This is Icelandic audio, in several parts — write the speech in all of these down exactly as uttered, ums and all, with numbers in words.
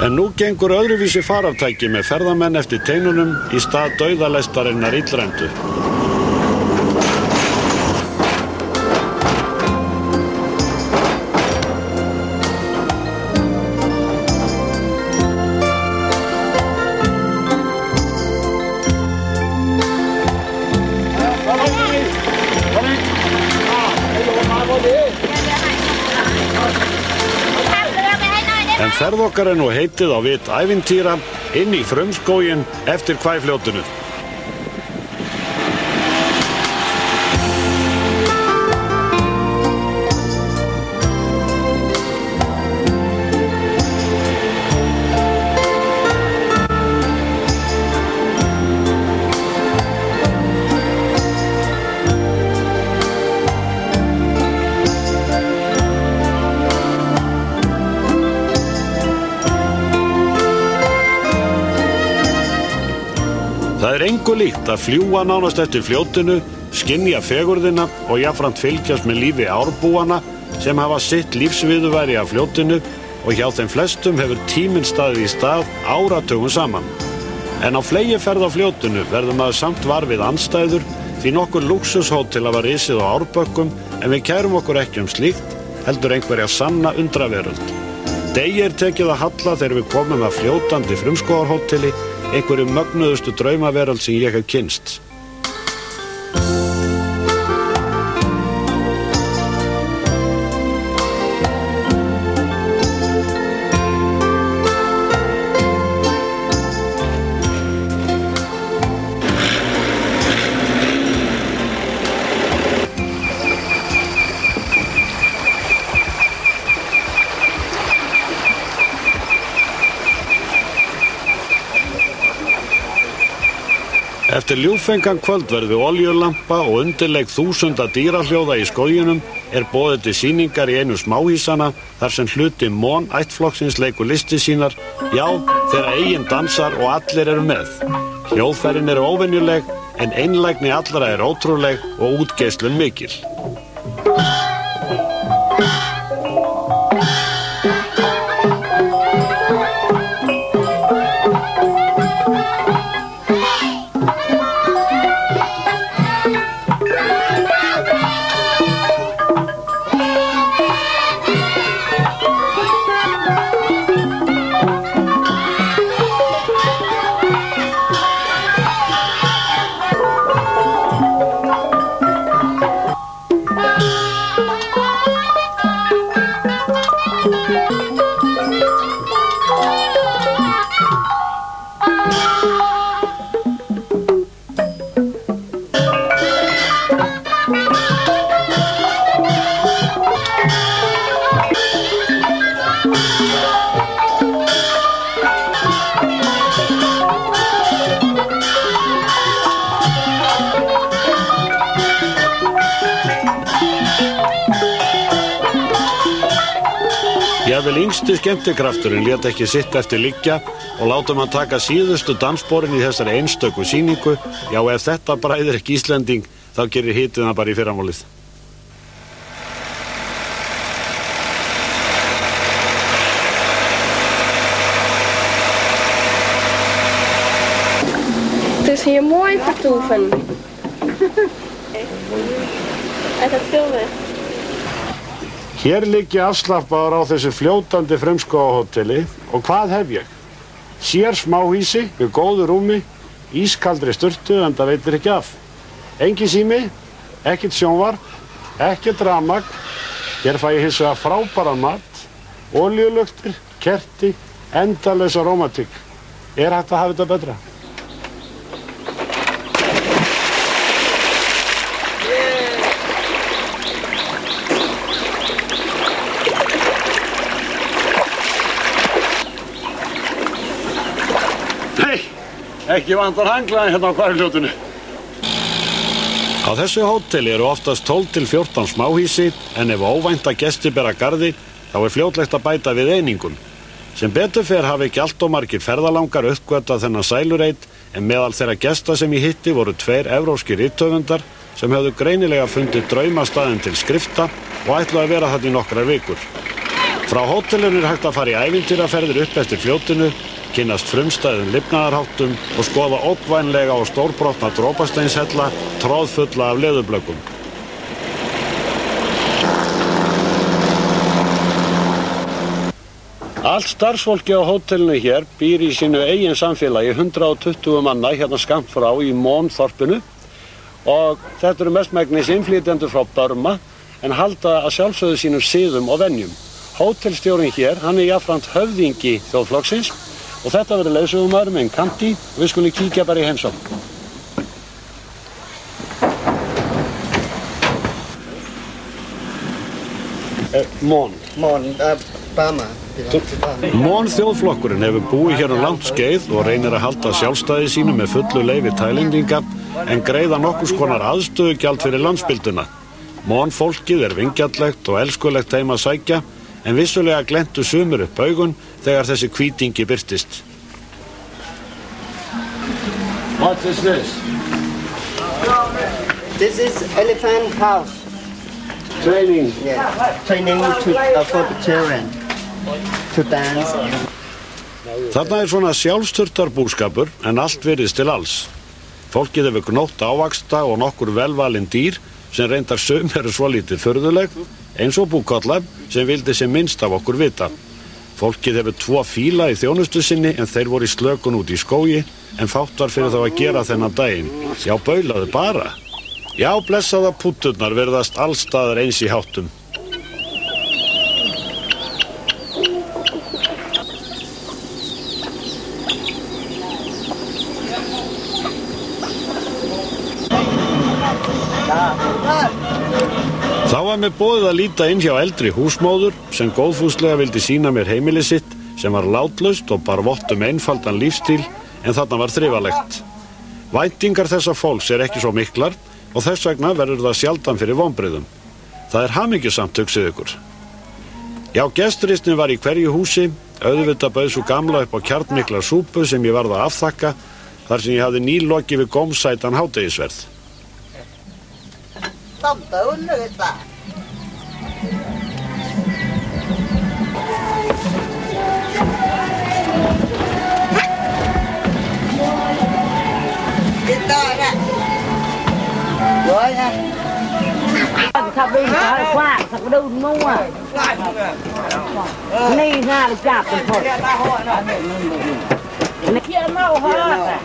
En nú gengur öðruvísi farartæki með ferðamenn eftir teinunum í stað dauðalestarinnar illræmdu. En ferð okkar er nú heitið á vit ævintýra inn í frumskóginn eftir Hvæfljótinu. Það er engu líkt að fljúga nánast eftir fljótinu, skynja fegurðina og jafnframt fylgjast með lífi árbúana sem hafa sitt lífsviðurværi af fljótinu og hjá þeim flestum hefur tíminn staðið í stað áratugum saman. En á fleygiferð á fljótinu verður maður samt var við andstæður því nokkur lúxushótel hafa risið á Árbökkum en við kærum okkur ekki um slíkt, heldur einhverja sanna undraveröld. Degi er tekið að halla þegar við komum að fljótandi frumskógarhóteli, einhverju mögnuðustu draumaveröld sem ég hef kynnst. Eftir ljúffengan kvöld verður oljulampa og undirleik þúsunda dýrahljóða í skóginum er boðið til sýningar í einu smáhísana þar sem hluti Mon ættflokksins leikur listi sínar, já, þeirra eigin dansar og allir eru með. Hljóðfærin eru óvenjuleg en einlægni allra er ótrúleg og útgeislun mikil. Jafnvel yngsti skemmtikrafturinn lét ekki sitt eftir liggja og látum hann taka síðustu danssporin í þessari einstöku sýningu. Já, ef þetta bræðir ekki Íslending, þá gerir hitið hann bara í fyrramálið. Het is hier mooi vertoeven. Het is filmen. Hér ligg ég afslappaður á þessu fljótandi frumskógarhóteli og hvað hef ég? Sér smáhýsi við góðu rúmi, ískaldri sturtu en það veitir ekki af. Engin sími, ekkert sjónvarp, ekkert rafmagn. Hér fæ ég hins vegar frábæran mat, olíuluktir, kerti, endalausa rómantík. Er hægt að hafa þetta betra? Ekki vantar hanglaði hérna á Hvæfljótinu. Á þessu hóteli eru oftast tólf til fjórtán smáhýsi en ef óvænta gestir bera garði þá er fljótlegt að bæta við einingum. Sem betur fer hafi ekki allt of margir ferðalangar uppgötvað þennan sælureit en meðal þeirra gesta sem ég hitti voru tveir evrópskir rithöfundar sem höfðu greinilega fundið draumastaðinn til skrifta og ætluðu að vera þarna í nokkrar vikur. Frá hótelinu er hægt að fara í ævintýraferðir upp eftir fljótinu, kynnast frumstæðum lifnaðarháttum og skoða ógnvænlega og stórbrotna drópasteinshella tróðfulla af leðurblökkum. Allt starfsfólki á hótelinu hér býr í sínu eigin samfélagi hundrað og tuttugu manna hérna skammt frá í Mon-þorpinu og þetta eru mestmegnis innflytjendur frá Burma en halda að sjálfsögðu sínum siðum og venjum. Hótelstjórinn hér, hann er jafnframt höfðingi þjóðflokksins og þetta verður leiðsögumaður með Kanti og við skulum kíkja bara í heimsókn. Eh, Mon. Mon, uh, Burma. Mon þjóðflokkurinn hefur búið hér um langt skeið og reynir að halda sjálfstæði sínu með fullu leyfi Taílendinga en greiða nokkurs konar aðstöðugjald fyrir landsbylduna. Mon fólkið er vingjarnlegt og elskulegt heim að sækja en vissulega glentu sumir upp augun þegar þessi hvítingi birtist. What is this? This is elephant house. Training. Yeah, training to, uh, for the children to dance. Þarna er svona sjálfsturtarbúskapur en allt virðist til alls. Fólkið hefur gnótt ávaxta og nokkur velvalin dýr sem reyndar sum eru svolítið furðuleg eins og búkolla sem vildi sem minnst af okkur vita. Fólkið hefur tvo fíla í þjónustu sinni en þeir voru í slökun út í skógi en fátt var fyrir þá að gera þennan daginn. Já, baulaðu bara. Já, blessaða pútturnar virðast allstaðar eins í háttum. Þá var mér boðið að líta inn hjá eldri húsmóður sem góðfúslega vildi sýna mér heimili sitt sem var látlaust og bar vott um einfaldan lífstíl en þarna var þrifalegt. Væntingar þessa fólks er ekki svo miklar og þess vegna verður það sjaldan fyrir vonbrigðum. Það er hamingjusamt, hugsið ykkur. Já, gesturistinn var í hverju húsi, auðvitað bauð svo gamla upp á kjarnmikla súpu sem ég varð að afþakka þar sem ég hafði nýlokið við gómsætan hádegisverð. Tông tử người ta. Cái to đó. Rồi nha. Thật đi phải qua, thật đu mua. Này ra là chạp rồi. Này kia mau hết.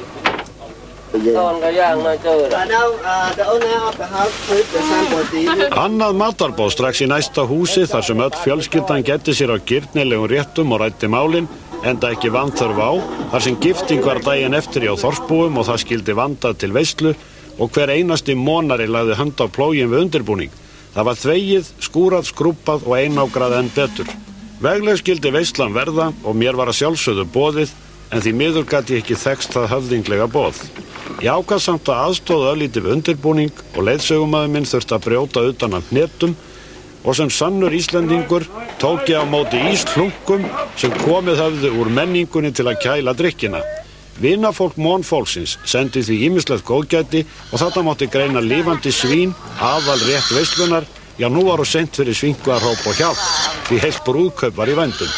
Annað matarboð strax í næsta húsi þar sem öll fjölskyldan gætti sér á girnilegum réttum og ræddi málin enda ekki vanþörf á þar sem gifting var daginn eftir hjá þorpsbúum og það skyldi vandað til veislu og hver einasti monari lagði hönd á plógin við undirbúning. Það var þvegið, skúrað, skrúpað og einágrað enn betur. Vegleg skyldi veislan verða og mér var að sjálfsögðu boðið en því miður gat ég ekki þekkst það höfðinglega boð. Ég ákvað samt að aðstóða örlítið við undirbúning og leiðsögumaður minn þurfti að brjóta utan af hnetum og sem sannur Íslendingur tók ég á móti ísklunkum sem komið höfðu úr menningunni til að kæla drykkina. Vinafólk Mon-fólksins sendi því ýmislegt góðgæti og þetta mátti greina lifandi svín, aðal rétt veislunar, já nú var hún sent fyrir svinkvarhóp og hjálp, því heilt brúðkaup var í vændum.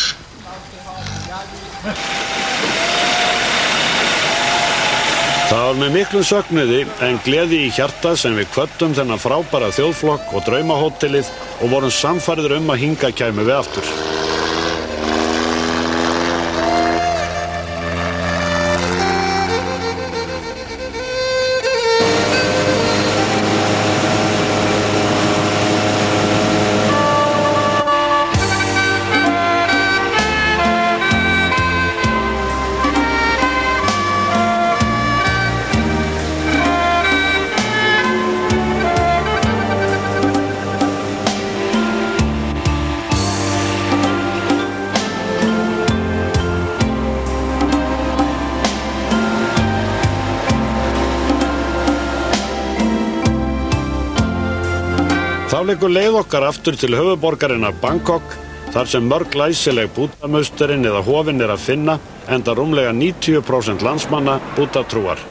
Það var með miklum söknuði en gleði í hjarta sem við kvöddum þennan frábæra þjóðflokk og draumahótelið og vorum sannfærðir um að hingað kæmu við aftur. Þá liggur leið okkar aftur til höfuðborgarinnar Bangkok, þar sem mörg læsileg búddamausterinn eða hofinn er að finna, enda rúmlega níutíu prósent landsmanna búddatrúar.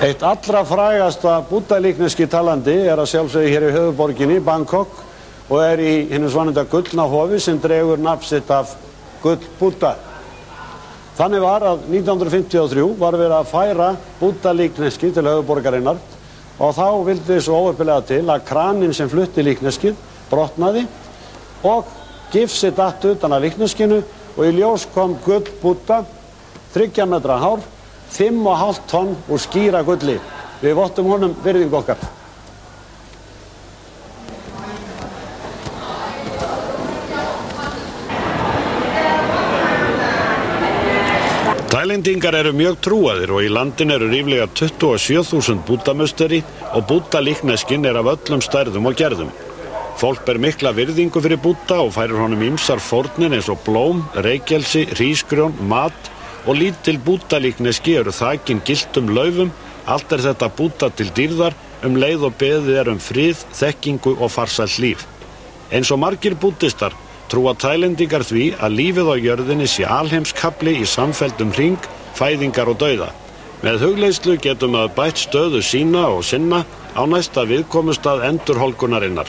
Eitt allra frægasta búddalíkneski talandi er að sjálfsögðu hér í höfuðborginni, Bangkok, og er í hinu svonefnda gullna hofi sem dregur nafn sitt af Gull Búdda. Þannig var að nítján hundruð fimmtíu og þrjú var verið að færa búddalíkneski til höfuðborgarinnar og þá vildi svo óheppilega til að kraninn sem flutti líkneskið brotnaði og gifsi datt utan að líkneskinu og í ljós kom Gull Búdda, þriggja metra hár, fimm og hálft tonn úr skýra gulli. Við vottum honum virðingu okkar. Tælendingar eru mjög trúaðir og í landinu eru ríflega tuttugu og sjö þúsund búddamusteri og búddalíkneskin er af öllum stærðum og gerðum. Fólk ber mikla virðingu fyrir Búdda og færir honum ýmsar fórnir eins og blóm, reykelsi, hrísgrjón, mat og lítil búddalíkneski eru þakin gylltum laufum. Allt er þetta Búdda til dýrðar um leið og beðið er um frið, þekkingu og farsælt líf. Eins og margir búddistar trúa tælendingar því að lífið á jörðinni sé alheimskafli í samfelldum hring, fæðingar og dauða. Með hugleiðslu getum að bætt stöðu sína og sinna á næsta viðkomustað endurholkunarinnar.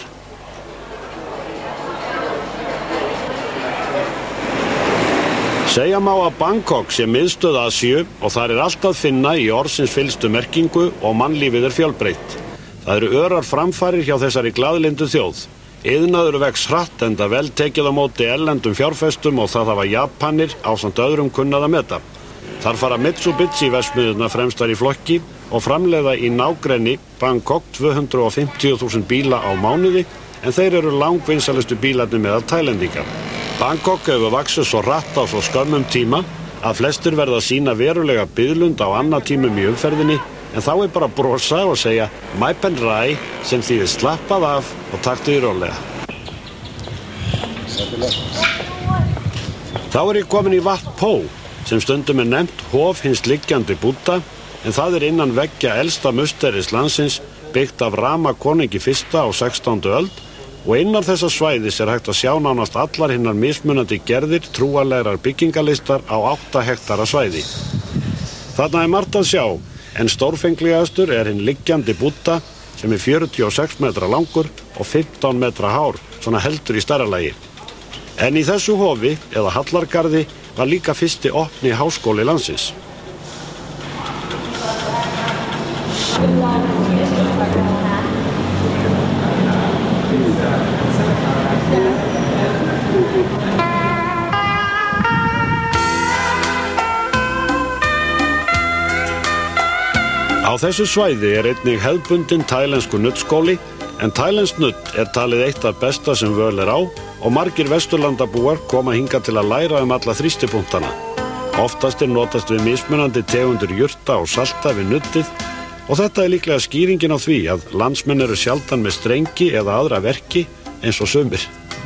Segja má að Bangkok sé miðstöð Asíu og þar er allt að finna í orðsins fyllstu merkingu og mannlífið er fjölbreytt. Það eru örar framfarir hjá þessari glaðlyndu þjóð. Iðnaður vex hratt enda vel tekið á móti erlendum fjárfestum og það hafa Japanir ásamt öðrum kunnað að meta. Þar fara Mitsubishi verksmiðjurnar fremstar í flokki og framleiða í nágrenni Bangkok tvö hundruð og fimmtíu þúsund bíla á mánuði en þeir eru langvinsælustu bílarnir meðal tælendinga. Bangkok hefur vaxið svo hratt á svo skömmum tíma að flestir verða að sýna verulega biðlund á annað tímum í umferðinni en þá er bara að brosa og segja Maipen Rai sem þýðir slappað af og taktu því rólega. Þá er ég komin í Wat Po sem stundum er nefnt hof hins liggjandi Búdda en það er innan veggja elsta musteris landsins byggt af Rama konungi fyrsta á sextándu öld og innan þessa svæðis er hægt að sjá nánast allar hinnar mismunandi gerðir trúarlegrar byggingalistar á átta hektara svæði. Þarna er margt að sjá en stórfenglegastur er hinn liggjandi Búdda sem er fjörutíu og sex metra langur og fimmtán metra hár, svona heldur í stærra lagi. En í þessu hofi, eða hallargarði, var líka fyrsti opni háskóli landsins. Á þessu svæði er einnig hefðbundinn tælensku nuddskóli en tælenskt nudd er talið eitt af besta sem völ er á og margir vesturlandabúar koma hingað til að læra um alla þrýstipunktana. Oftast er notast við mismunandi tegundir jurta og salta við nuddið og þetta er líklega skýringin á því að landsmenn eru sjaldan með strengi eða aðra verki eins og sumir.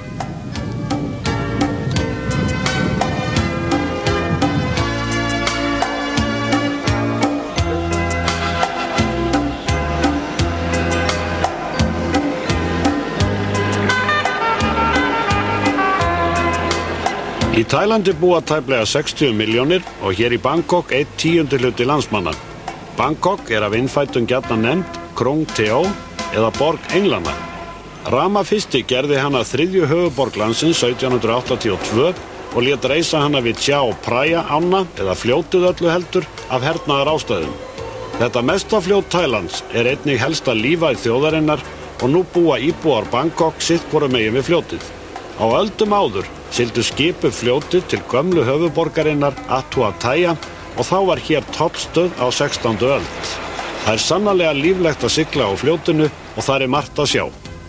Í Tælandi búa tæplega sextíu milljónir og hér í Bangkok einn tíundi hluti landsmanna. Bangkok er af innfættum gjarnan nefnd Krung Theo eða borg englanna. Rama fyrsti gerði hana þriðju höfuborg landsins sautján hundruð áttatíu og tvö og lét reisa hana við Chao Phraya ána eða fljótið öllu heldur af hernaðar ástæðum. Þetta mesta fljót Tælands er einnig helsta lífæð þjóðarinnar og nú búa íbúar Bangkok sitt hvoru megin við fljótið. Á öldum áður sigldu skipuð fljótið til gömlu höfuborgarinnar Ayutthaya og þá var hér tollstöð á sextándu öld. Það er sannarlega líflegt að sigla á fljótinu og þar er margt að sjá.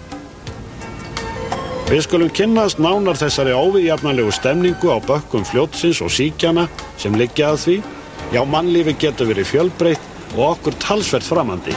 Við skulum kynnast nánar þessari óviðjafnanlegu stemningu á bökkum fljótsins og síkjana sem liggja að því. Já, mannlífi getur verið fjölbreytt og okkur talsvert framandi.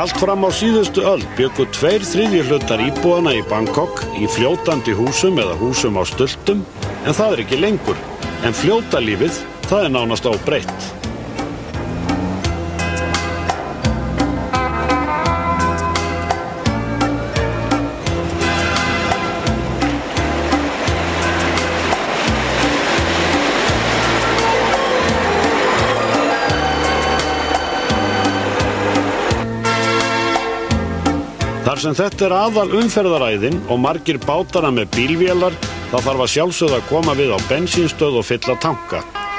Allt fram á síðustu öld bjuggu tveir þriðju hlutar íbúanna í Bangkok í fljótandi húsum eða húsum á stultum, en það er ekki lengur. En fljótalífið, það er nánast óbreytt. Þar sem þetta er aðal umferðaræðin og margir bátana með bílvélar, þá þarf að sjálfsögðu að koma við á bensínstöð og fylla tanka.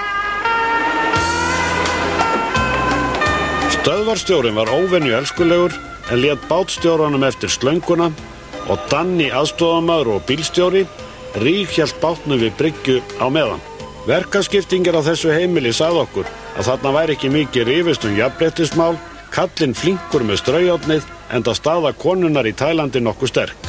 Stöðvarstjórinn var óvenju elskulegur en lét bátstjóranum eftir slönguna og Danni aðstoðamaður og bílstjóri ríghélt bátnum við bryggju á meðan. Verkaskiptingir á þessu heimili sagði okkur að þarna væri ekki mikið rifist um jafnréttismál, kallinn flinkur með straujárnið, enda staða konunnar í Tælandi nokkuð sterk.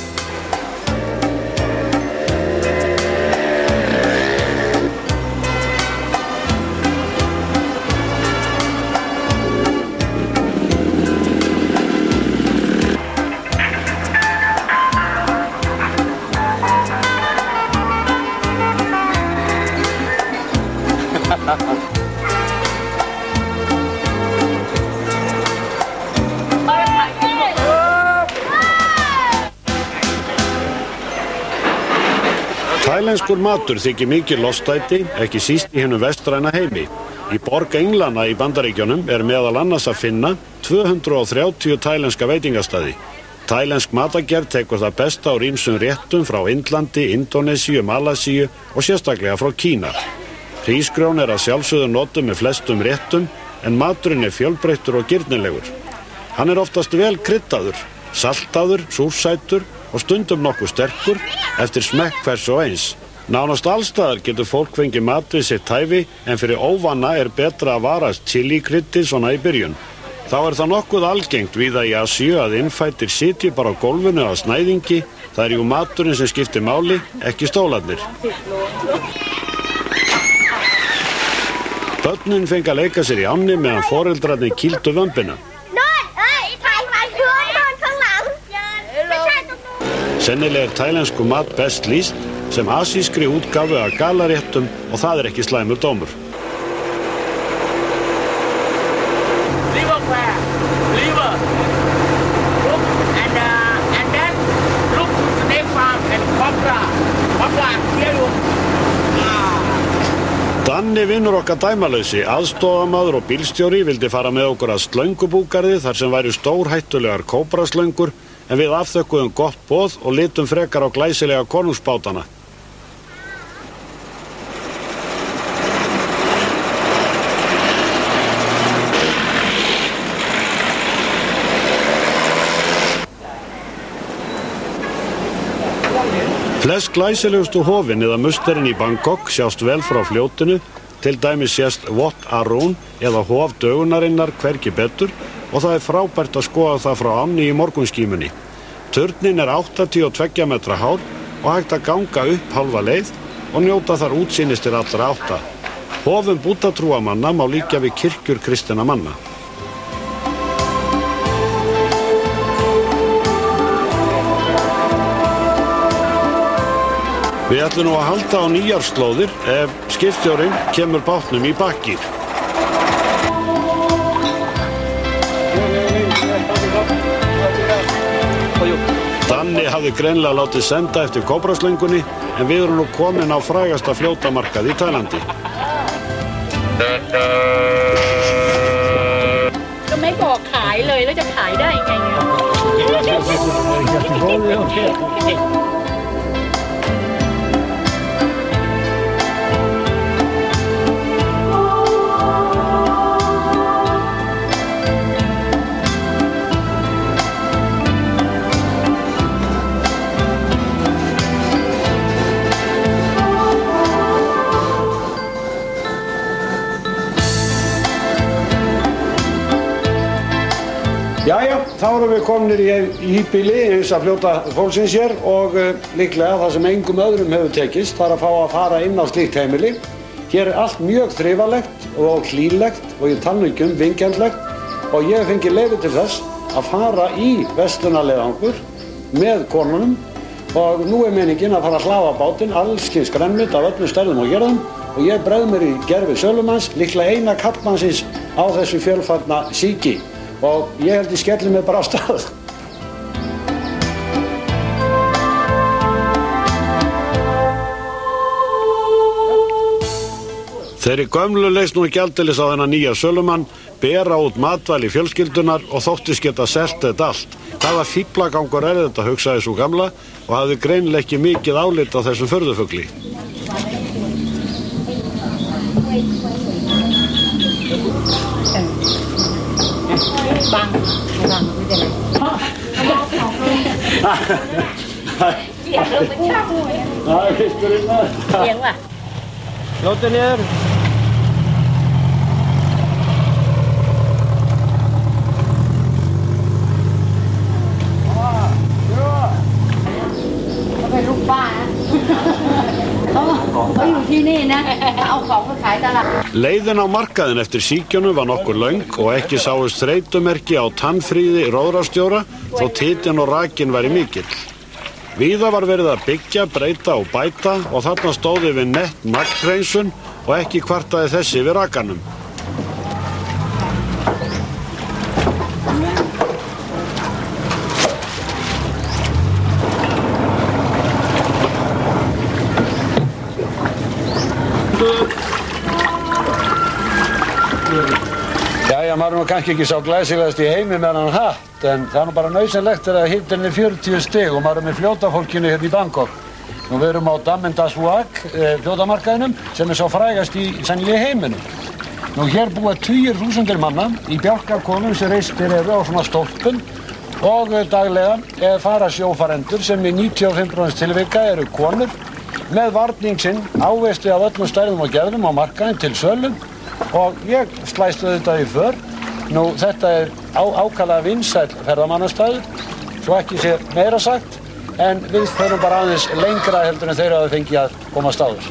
Tælenskur matur þykir mikið lostæti, ekki síst í hinum vestræna heimi. Í borg Englana í Bandaríkjunum er meðal annars að finna tvö hundruð og þrjátíu tælenska veitingastæði. Tælensk matagerð tekur það besta úr ýmsum réttum frá Indlandi, Indónesíu, Malasíu og sérstaklega frá Kína. Hrísgrjón er að sjálfsögðu notuð með flestum réttum, en maturinn er fjölbreyttur og girnilegur. Hann er oftast vel kryddaður, saltaður, súrsætur og stundum nokkuð sterkur eftir smekk hvers og eins. Nánast allstaðar getur fólk fengið mat við sitt hæfi, en fyrir óvana er betra að varast chili-kryddi svona í byrjun. Þá er það nokkuð algengt víða í Asíu að innfæddir sitji bara á gólfinu að snæðingi. Það er jú maturinn sem skiptir máli, ekki stólarnir. Börnin fengi að leika sér í ánni meðan foreldrarnir kýldu vömbina. Sennilega er tælensku mat best lýst sem asískri útgáfu af galaréttum og það er ekki slæmur dómur. Liver crab, liver, look, and, uh, and then look to snake farm and cobra, cobra, here you. Danni vinnur okkar dæmalausi, aðstoðamaður og bílstjóri vildi fara með okkur að slöngubúgarði þar sem væru stórhættulegar kóbraslöngur, en við afþökkuðum gott boð og litum frekar á glæsilega konungsbátana. Flest glæsilegustu hofin eða musterinn í Bangkok sjást vel frá fljótinu, til dæmis sést Wat Arun eða hof dögunarinnar hvergi betur, og það er frábært að skoða það frá ánni í morgunskímunni. Turninn er áttatíu og tveggja metra hár og hægt að ganga upp hálfa leið og njóta þar útsýnis til allra átta. Hofum búddatrúamanna má líkja við kirkjur kristinna manna. Við ætlum nú að halda á nýjarslóðir ef skipstjórinn kemur bátnum í bakkýr. Danni hafði greinilega látið senda eftir kóbraslöngunni, en við erum nú komin á frægasta fljótamarkað í Tælandi. ก็ไม่บอกขายเลยแล้วจะขายได้ไงเนี่ย Jæja, þá erum við kominir í híbýli eins að fljóta fólksins hér og uh, líklega það sem engum öðrum hefur tekist þar að fá að fara inn á slíkt heimili. Hér er allt mjög þrifalegt og hlýlegt og ég tala ekki um vingjarnlegt og ég fengi leyfi til þess að fara í verslunarleiðangur með konunum og nú er meiningin að fara að hlaða bátinn alls kyns grænmeti af öllum stærðum og gerðum og ég bregð mér í gervi sölumanns, líklega eina karlmannsins á þessu fjölfarna síki og ég held ég skelli mig bara á stað. Þeirri gömlu leist nú ekki aldeilis á þennan nýja sölumann, bera út matvæli fjölskyldunar og þóttist geta selt þetta allt. Hvaða fíflagangur er þetta, hugsaði sú gamla og hafði greinilega ekki mikið álit á þessum furðufugli. Fljótið niður. Leiðin á markaðinn eftir síkjónu var nokkur löng og ekki sáust þreytumerki á tannfríði róðrastjóra þó titinn og rakinn væri mikill. Víða var verið að byggja, breyta og bæta og þarna stóði við nett naglhreinsun og ekki kvartaði þessi við rakanum. Jæja, maður er nú kannski ekki sá glæsilegast í heimi með hann hatt, en það er nú bara nauðsynlegt þegar hitinn er fjörutíu stig og maður er með fljótafólkinu hérna í Bangkok. Nú við erum á Dam Das Wak, fljótamarkaðinum, sem er sá frægast í sennilega heiminum. Nú hér búa tugir þúsundir manna í bjálkakonum sem reistir eru á svona stólpum og daglega fara sjófarendur sem í níutíu og fimm prósent tilvika eru konur með varning sinn áveistu af öllum stærðum og gerðum á markaðinn til sölu og ég slæst auðvitað í för. Nú þetta er á, ákaflega vinsæll ferðamannastaður, svo ekki sé meira sagt, en við förum bara aðeins lengra heldur en þeir hafa fengið að komast áður.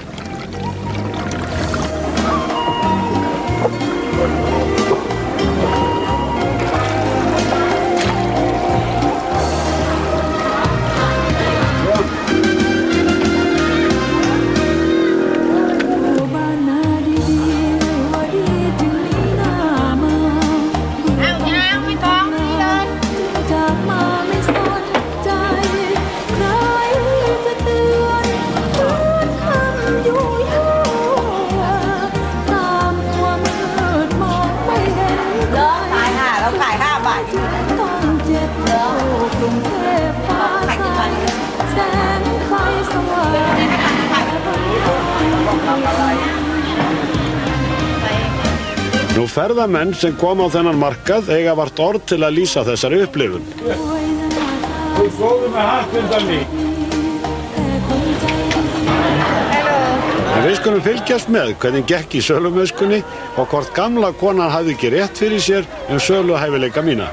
Nú ferðamenn sem kom á þennan markað eiga vart orð til að lýsa þessari upplifun. Þú góðu með hattbindarni. En við skulum fylgjast með hvernig gekk í sölumöskunni og hvort gamla konan hafði ekki rétt fyrir sér um söluhæfileika mína.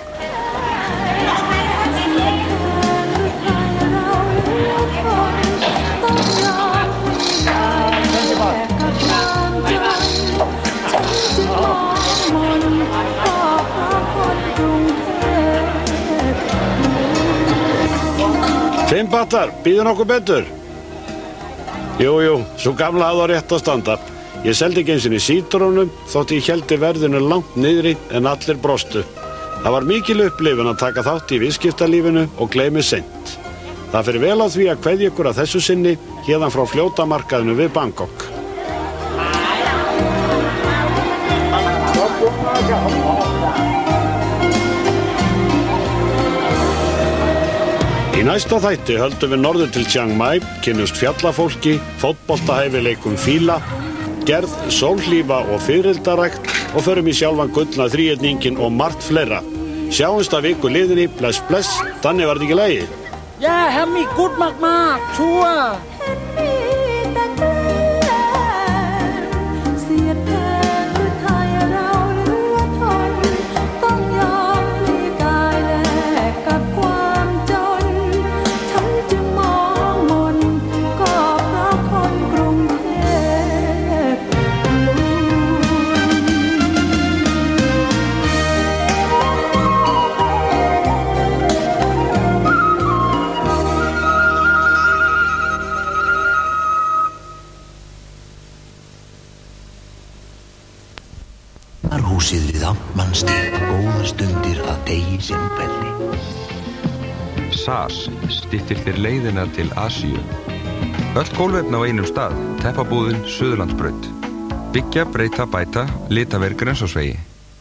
Fimm battar, býður nokkuð betur? Jú, jú, svo gamla hafði á rétt að standa. Ég seldi ekki eins og í sítrónum þótt ég héldi verðinu langt niðri en allir brostu. Það var mikil upplifun að taka þátt í viðskiptalífinu og gleymi seint. Það fer vel á því að kveðja ykkur að þessu sinni héðan frá fljótamarkaðinu við Bangkok. Í næsta þætti höldum við norður til Chiang Mai, kynnumst fjallafólki, fótboltahæfileikum fíla, gerð, sólhlífa og fiðrildarækt og förum í sjálfan gullna þríhyrninginn og margt fleira. Sjáumst að viku liðinni, bless bless, þannig var þetta ekki lagi. Já, hemmi, gutt mากๆ ชัวร์ Húsið við Amtmannsstíg, góðar stundir að degi sem kveldi. S A S styttir þér leiðina til Asíu. Öll gólfefni á einum stað, teppabúðin Suðurlandsbraut. Byggja, breyta, bæta, litaver Grensásvegi.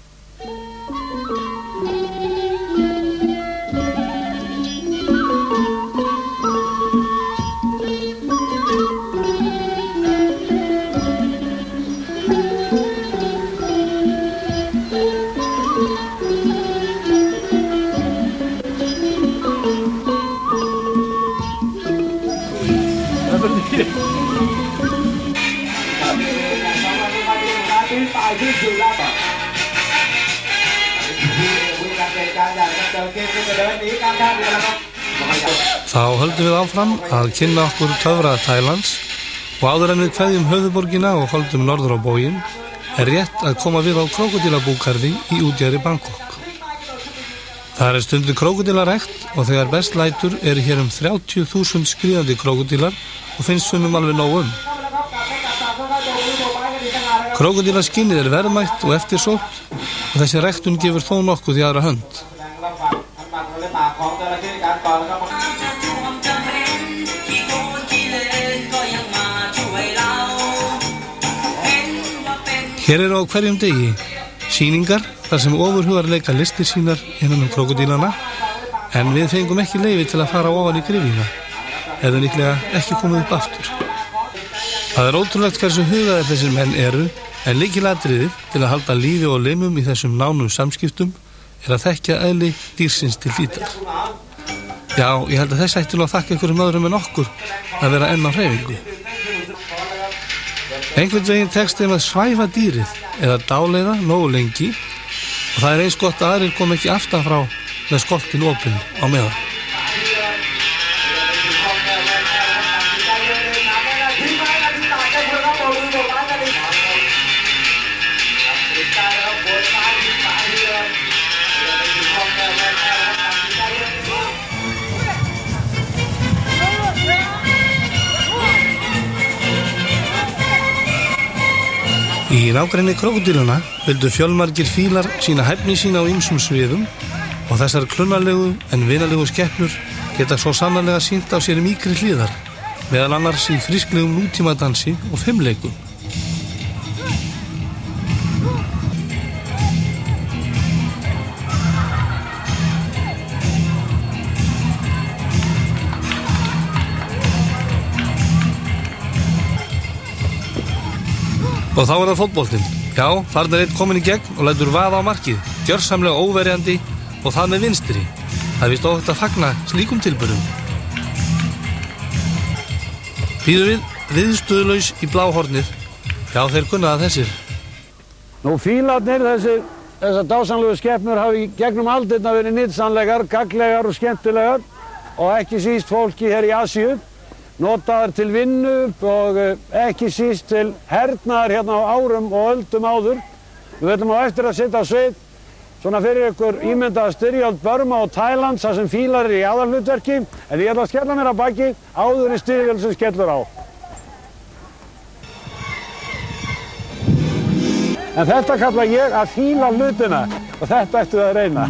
Þá höldum við áfram að kynna okkur töfra Tælands og áður en við kveðjum höfuðborgina og höldum norður á bóginn er rétt að koma við á krókódílabúgarði í útjaðri Bangkok. Það er stundu krókódílarækt og þegar best lætur eru hér um þrjátíu þúsund skríðandi krókódílar og finnst sumum alveg nóg um. Krókódílaskinnið er verðmætt og eftirsótt og þessi ræktun gefur þó nokkuð í aðra hönd. Hér eru á hverjum degi sýningar þar sem ofurhugar leika listir sínar innan um krókódílana en við fengum ekki leyfi til að fara ofan í gryfjuna eða líklega ekki komið upp aftur. Það er ótrúlegt hversu hugaðir þessir menn eru en lykilatriðið til að halda lífi og limum í þessum nánum samskiptum er að þekkja eðli dýrsins til hlítar. Já, ég held að þess ætti nú að þakka einhverjum öðrum en okkur að vera enn á hreyfingu. Einhvern veginn tekst þeim að svæfa dýrið eða dáleiða nógu lengi og það er eins gott að aðrir kom ekki aftan frá með skoltin opinn á meðan. Í nágrenni krókódílana vildu fjölmargir fílar sína hæfni sína á ýmsum sviðum og þessar klunnalegu en vinalegu skepnur geta svo sannarlega sýnt á sér mýkri hliðar, meðal annars í frísklegum nútímadansi og fimleikum. Og þá er það fótboltinn. Já, þarna er einn kominn í gegn og lætur vaða á markið, gjörsamlega óverjandi og það með vinstri. Það er víst óhætt að fagna slíkum tilburðum. Býðum við viðstöðulaus í bláhornið. Já, þeir kunna það þessir. Nú fílarnir, þessir, þessar dásamlegu skepnur hafi gegnum aldirna verið nytsamlegar, gagnlegar og skemmtilegar og ekki síst fólki hér í Asíu. Notaðar til vinnu og ekki síst til hernaðar hérna á árum og öldum áður. Við ætlum á eftir að setja á svið svona fyrir ykkur ímyndaða styrjöld Burma og Tælands þar sem fílar eru í aðalhlutverki en ég ætla að skella mér að baki áður í styrjöld sem skellur á. En þetta kalla ég að fíla hlutina og þetta ættu að reyna.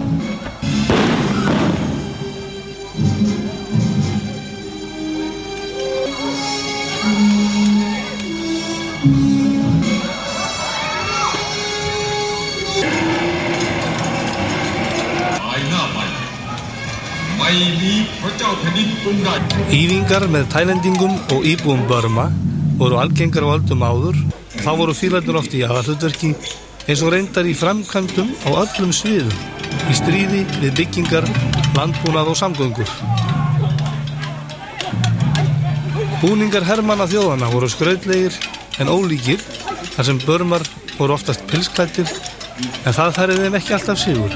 Ífingar með Tælendingum og íbúum Burma voru algengar á öldum áður og þá voru fílarnir oft í aðalhlutverki eins og reyndar í framkvæmdum á öllum sviðum, í stríði við byggingar, landbúnað og samgöngur. Búningar hermanna þjóðanna voru skrautlegir en ólíkir þar sem Burmar voru oftast pilsklæddir en það færði þeim ekki alltaf sigur.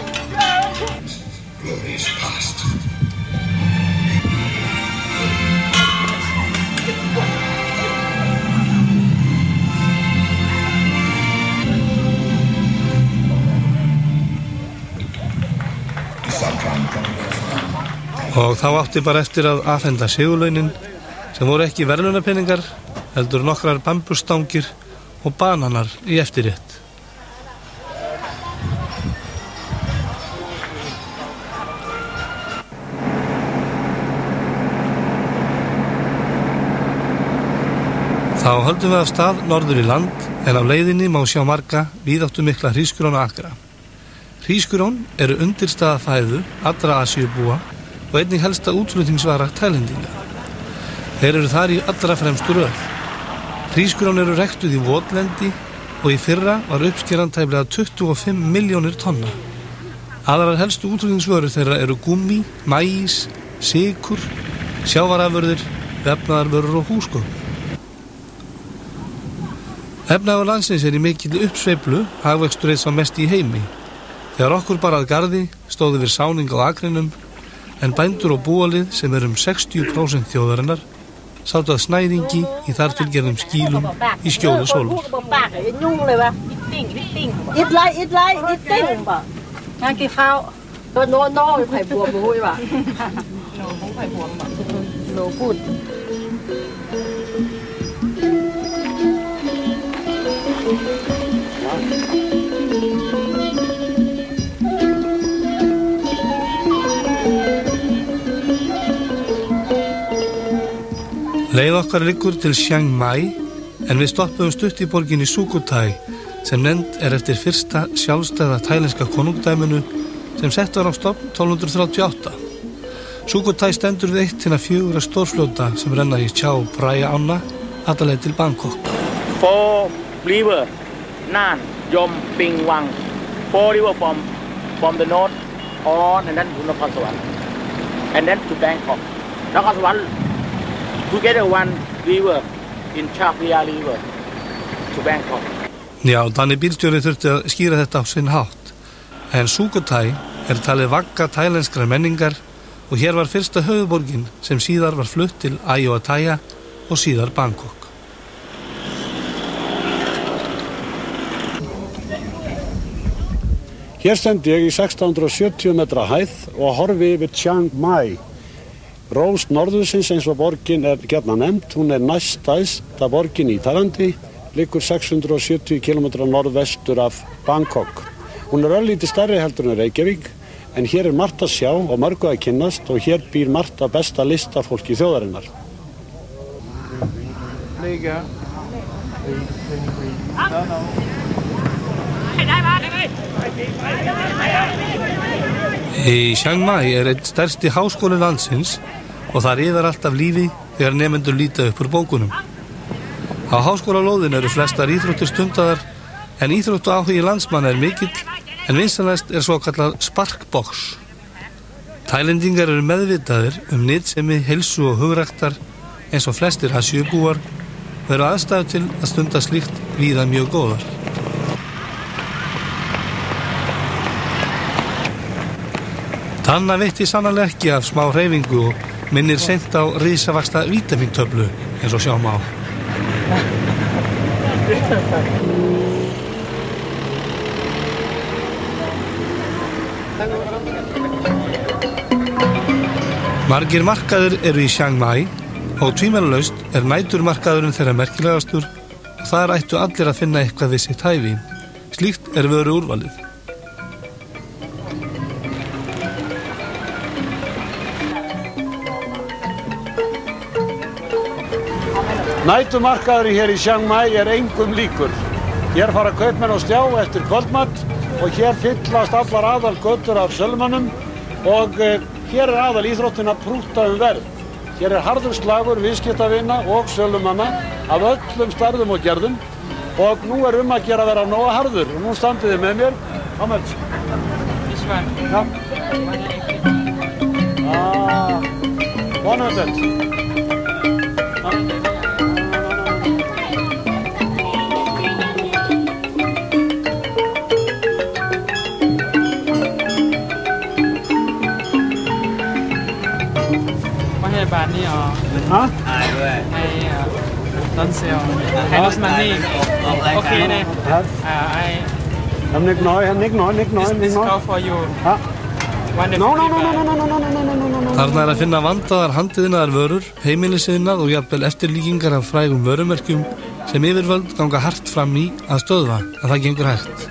Og þá átti bara eftir að afhenda sigurlaunin sem voru ekki verðlaunapeningar heldur nokkrar bambusstangir og bananar í eftirrétt. Þá höldum við af stað norður í land en á leiðinni má sjá marga víðáttumikla hrísgrjón og akra. Hrísgrjón eru undirstaða fæðu allra Asíubúa og einnig helsta útflutningsvara Taílendinga. Þeir eru þar í allra fremstu röð. Hrísgrjón eru ræktuð í votlendi og í fyrra var uppskeran tæplega tuttugu og fimm milljónir tonna. Aðrar helstu útflutningsvörur þeirra eru gúmmí, maís, sykur, sjávarafurðir, vefnaðarvörur og húsgögn. Efnahagur landsins er í mikilli uppsveiflu, hagvöxtur eins og mest í heimi. Þegar okkur bar að garði stóðu við sáning á akrinum, en bændur og búalið sem er um sextíu prósent þjóðarinnar sátu að snæðingi í þar tilgerðum skýlum í skjóli sólar. Ít lấy, ít lấy, ít tinh bà. Ăn cái phao, nó nó nó phải buồn mũi bà. Nó cũng phải buồn bà. Nó buồn. Leið okkar liggur til Chiang Mai en við stoppuðum stutt í borginni Sukhothai sem nefnd er eftir fyrsta sjálfstæða tælenska konungdæminu sem sett var á stofn tólf hundruð þrjátíu og átta. Sukhothai stendur við eitt hinna fjögurra stórfljóta sem renna í Chao Phraya ána alla leið til Bangkok. Four river, Nan, Yom, Ping, Wang. Four river from from the north on and then to Nakhon Sawan. And then to Bangkok. Nakhon Sawan together one river in Chao Phraya river to Bangkok. Já, Danni bílstjóri þurfti að skýra þetta á sinn hátt. En Sukhothai er talið vagga tælenskrar menningar og hér var fyrsta höfuðborgin sem síðar var flutt til Ayutthaya og síðar Bangkok. Hér stend ég í sextán hundruð og sjötíu metra hæð og horfi yfir Chiang Mai. Rós norðursins eins og borgin er gjarnan nefnd, hún er næststærsta borgin í Taílandi, liggur sex hundruð og sjötíu kílómetra norðvestur af Bangkok. Hún er örlítið stærri heldur en Reykjavík, en hér er margt að sjá og mörgu að kynnast og hér býr margt að besta listafólki þjóðarinnar. Í Chiang Mai er einn stærsti háskóli landsins og það riðar alltaf lífi þegar nemendur líta upp úr bókunum. Á háskólalóðin eru flestar íþróttir stundaðar en íþróttu áhugi landsmanna er mikill en vinsanlegast er svo kallað sparkbox. Taílendingar eru meðvitaðir um nytsemi, heilsu og hugræktar eins og flestir Asíubúar og eru aðstæður til að stunda slíkt víða mjög góðar. Tanna veitti sannarlega ekki af smá hreyfingu og minnir seint á risavaxta vítamíntöflu eins og sjá má. Margir markaður eru í Chiang Mai og tvímælalaust er næturmarkaðurinn þeirra merkilegastur og þar ættu allir að finna eitthvað við sitt hæfi. Slíkt er vöru úrvalið. Nætumarkaðurinn hér í Chiang Mai er engum líkur. Hér fara kaupmenn á stjá eftir kvöldmatt og hér fyllast allar aðal götur af sölumönnum og eh, hér er aðal íþróttin að prúta um verð. Hér er harður slagur viðskiptavina og sölumanna af öllum stærðum og gerðum og nú er um að gera að vera nóga harður og nú standið þið með mér. How much? This one. Ja. Ah, one hundred. Bạn đi ở hả? Hay don't sell. I lose money. Okay nè. I. Em Nick nói, em Nick nói, Nick nói, Nick nói. This call for you. Hả? No, no, no, no, no, no, no, no, no, no, no. Þarna er að finna vandaðar handiðnaðar vörur, heimilisiðnað og jafnvel eftirlíkingar af frægum vörumerkjum sem yfirvöld ganga hart fram í að stöðva, að það gengur hægt.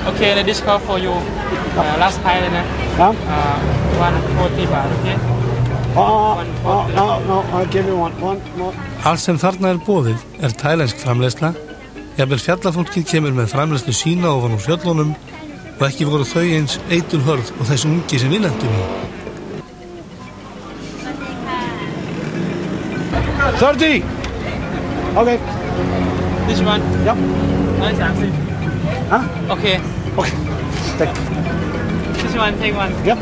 Okay, the discount for you. Uh, last price เลยนะครับ uh, one forty บาท okay? อ๋อ no no I'll give you one one more. Allt sem þarna er boðið er tælensk framleiðsla. Jafnvel fjallafólkið kemur með framleiðslu sína ofan úr fjöllunum og ekki voru þau eins eitilhörð og þessi ungi sem við lentum í. thirty. Okay. This one? Yep. Nice answer. Huh? Okay. Okay. Take. This one, take one. Yep.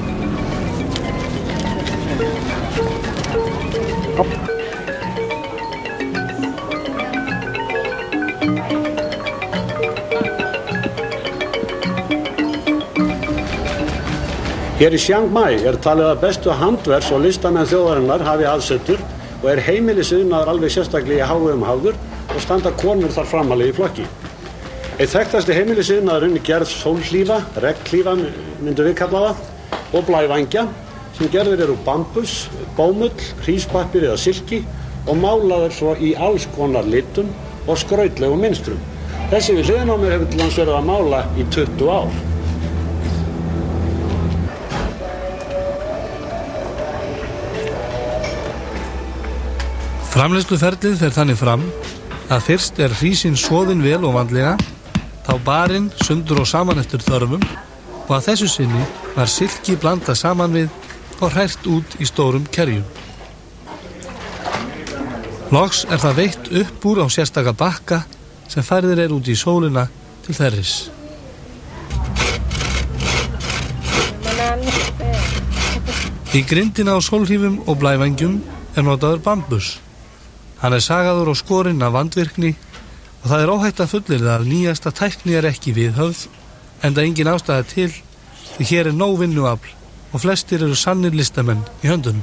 Up. Hér í Chiang Mai er talið að bestu handvers og listamenn þjóðarinnar hafi aðsetur og er heimilisiðnaður alveg sérstaklega í hávegum hafður og standa konur þar framalega í flokki. Eitt þekktasti heimilisiðnaðurinn er gerð sólhlífa, regnhlífa myndum við kalla það, og blævængja sem gerðir eru bambus, bómull, hríspappír eða silki og málaður svo í alls konar litum og skrautlegum mynstrum. Þessi við hliðina á mér hefur til hans verið að mála í tuttugu ár. Framleiðsluferlið fer þannig fram að fyrst er hrísinn soðinn vel og vandlega, þá barinn sundur og saman eftir þörfum og að þessu sinni var silki blandað saman við og hrært út í stórum kerjum. Loks er það veitt upp úr á sérstaka bakka sem færðir er út í sólina til þerris. Í grindina á sólhrífum og blævængjum er notaður bambus. Hann er sagaður og skorinn af vandvirkni og það er óhætt að fullyrða að nýjasta tækni er ekki viðhöfð, enda engin ástæða til því hér er nóg vinnuafl og flestir eru sannir listamenn í höndunum.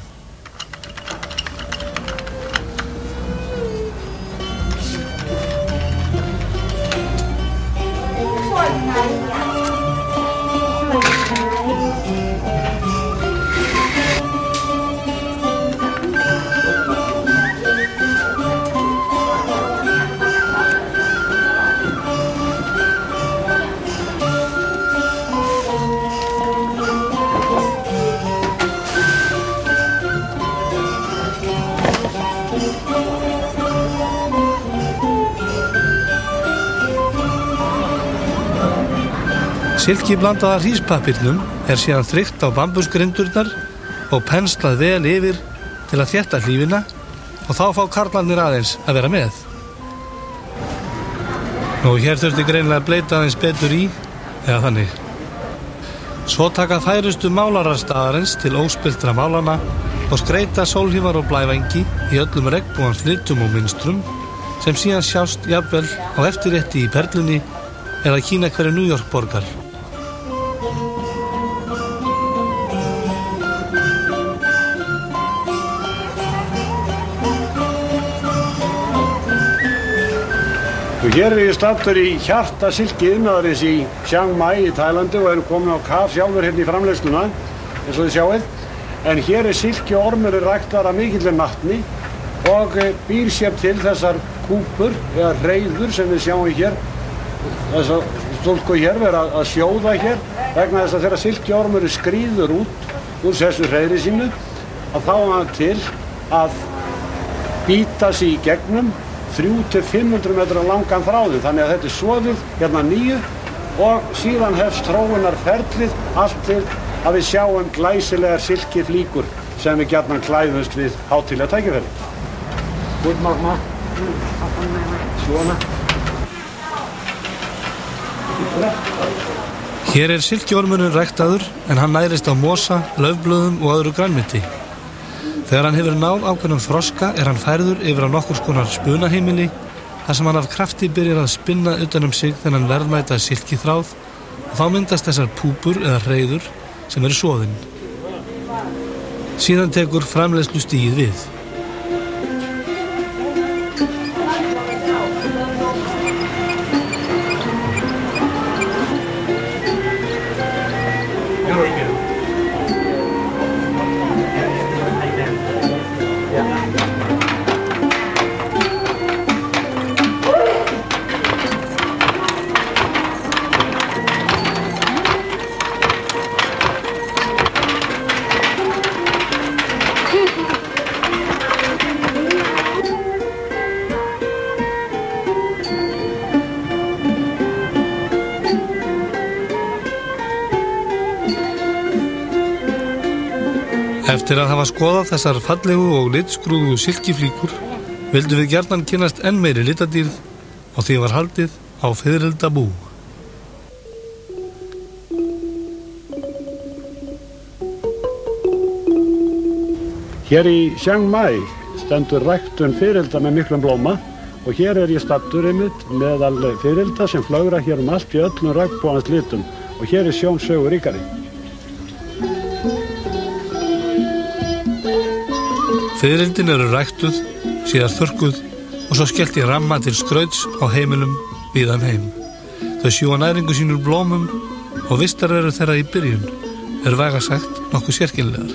Silki blandaða hríspappírnum er síðan þrykkt á bambusgrindurnar og penslað vel yfir til að þétta hlífina og þá fá karlarnir aðeins að vera með. Nú, hér þurfti greinilega að bleita aðeins betur í, eða þannig. Svo taka færustu málarar staðarins til óspilltra málana og skreita sólhífar og blævængi í öllum regnbúans litum og mynstrum sem síðan sjást jafnvel á eftirrétti í Perlunni eða Kína hverju New York borgar. Og hér er ég staddur í hjarta silkiiðnaðarins í Chiang Mai í Tælandi og erum komin á kaf sjálfur hérna í framleiðsluna, eins og þið sjáið. En hér er silkiormurinn ræktaður af mikilli natni og býr sér til þessar kúpur eða hreiður sem við sjáum hér. Þessar stúlku hér verið að sjóða hér vegna þess að þegar silkiormurinn skríður út úr þessu hreiðri sínu að þá er hann til að býta sig í gegnum þrjú til fimm hundruð metra langan þráðin, þannig að þetta er soðið hérna nýju og síðan hefst þróunarferlið allt til að við sjáum glæsilegar silkiflíkur sem við gjarnan klæðumst við hátíðlega tækifæri. Good mamma. Svona. Hér er silkiormurinn ræktaður en hann nærist á mosa, laufblöðum og öðru grænmeti. Þegar hann hefur náð ákveðnum þroska er hann færður yfir á nokkurs konar spunaheimili þar sem hann af krafti byrjar að spinna utan um sig þennan verðmæta silkiþráð og þá myndast þessar púpur eða hreiður sem eru soðin. Síðan tekur framleiðslustigið við. Eftir að hafa skoðað þessar fallegu og litskrúðu silkiflíkur vildum við gjarnan kynnast enn meiri litadýrð og því var haldið á Fiðrildabú. Hér í Chiang Mai stendur ræktun fiðrilda með miklum blóma og hér er ég staddur einmitt meðal fiðrilda sem flögra hér um allt í öllum regnbogans litum og hér er sjón sögu ríkari. Fiðrildin eru ræktuð, síðar þurrkuð og svo skellt í ramma til skrauts á heimilum víðan heim. Þau sjúga næringu sínur blómum og vistarverur þeirra í byrjun er vægast sagt nokkuð sérkennilegar.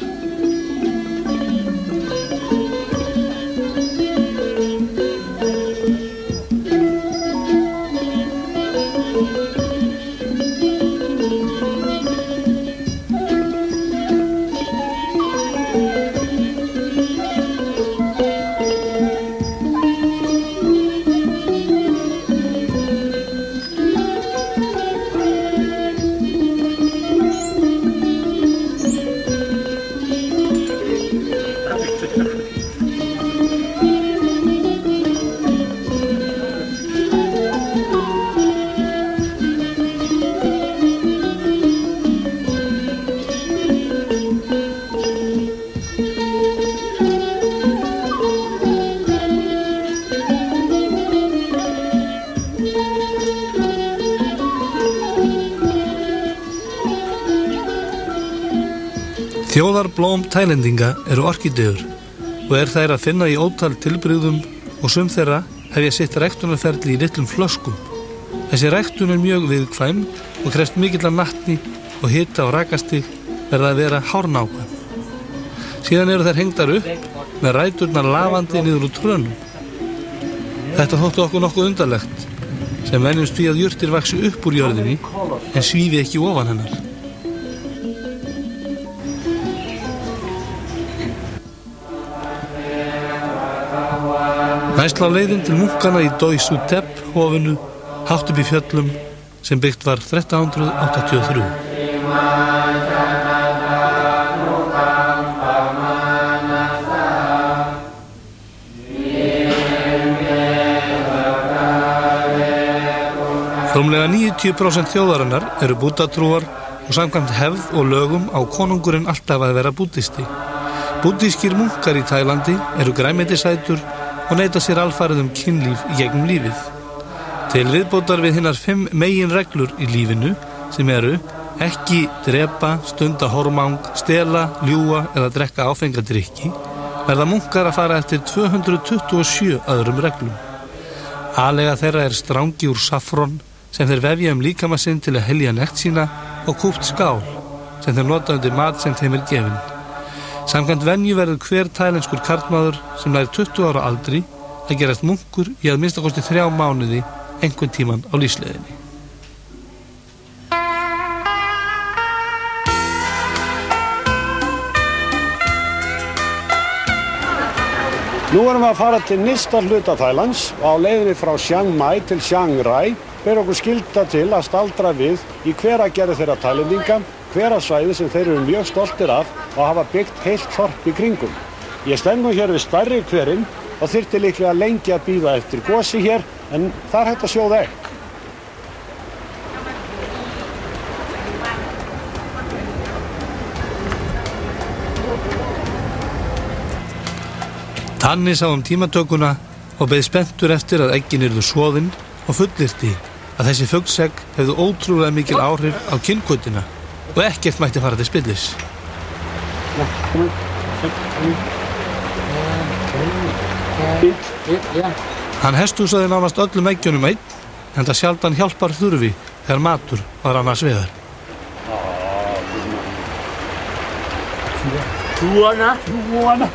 Þjóðarblóm Tælendinga eru orkídeur og er þær að finna í ótal tilbrigðum og sum þeirra hef ég sett ræktunarferli í litlum flöskum. Þessi ræktun er mjög viðkvæm og krefst mikilla natni og hita og rakastig verða að vera hárnákvæm. Síðan eru þær hengdar upp með ræturnar lafandi niður úr trönum. Þetta þóttu okkur nokkuð undarlegt sem venjumst því að jurtir vaxi upp úr jörðinni en svífi ekki ofan hennar. Næst lá leiðin til munkana í Doi Suthep hofinu hátt upp í fjöllum sem byggt var þrettán hundruð áttatíu og þrjú. Rúmlega níutíu prósent þjóðarinnar eru búddatrúar og samkvæmt hefð og lögum á konungurinn alltaf að vera búddisti. Búddískir munkar í Tælandi eru grænmetisætur og neita sér alfarið um kynlíf í gegnum lífið. Til viðbótar við hinnar fimm megin reglur í lífinu sem eru ekki drepa, stunda hormang, stela, ljúga eða drekka áfengadrykki verða munkar að fara eftir tvö hundruð tuttugu og sjö öðrum reglum. Aðlega þeirra er strangi úr saffron sem þeir vefja um líkama sinn til að helja nekt sína og kúpt skál sem þeir nota undir mat sem þeim er gefinn. Samkvæmt venju verður hver tælenskur karlmaður sem nær tuttugu ára aldri að gerast munkur í að minnsta kosti þrjá mánuði einhvern tíman á lífsleiðinni. Nú erum við að fara til nyrsta hluta Tælands og á leiðinni frá Chiang Mai til Chiang Rai ber okkur skylda til að staldra við í hveragerði þeirra Tælendinga, hverasvæði sem þeir eru mjög stoltir af og hafa byggt heilt þorp í kringum. Ég stend nú hér við stærri hverinn og þyrfti líklega lengi að bíða eftir gosi hér en það er hægt að sjóða egg. Tanni sá um tímatökuna og beið spenntur eftir að eggin yrðu soðin og fullyrti að þessi fuglsegg hefðu ótrúlega mikil áhrif á kynhvötina og ekkert mætti fara til spillis. Hann hesthúsaði nánast öllum eggjunum einn, en það sjaldan hjálpar þurfi þegar matur var annars vegar. Tuana, tuana.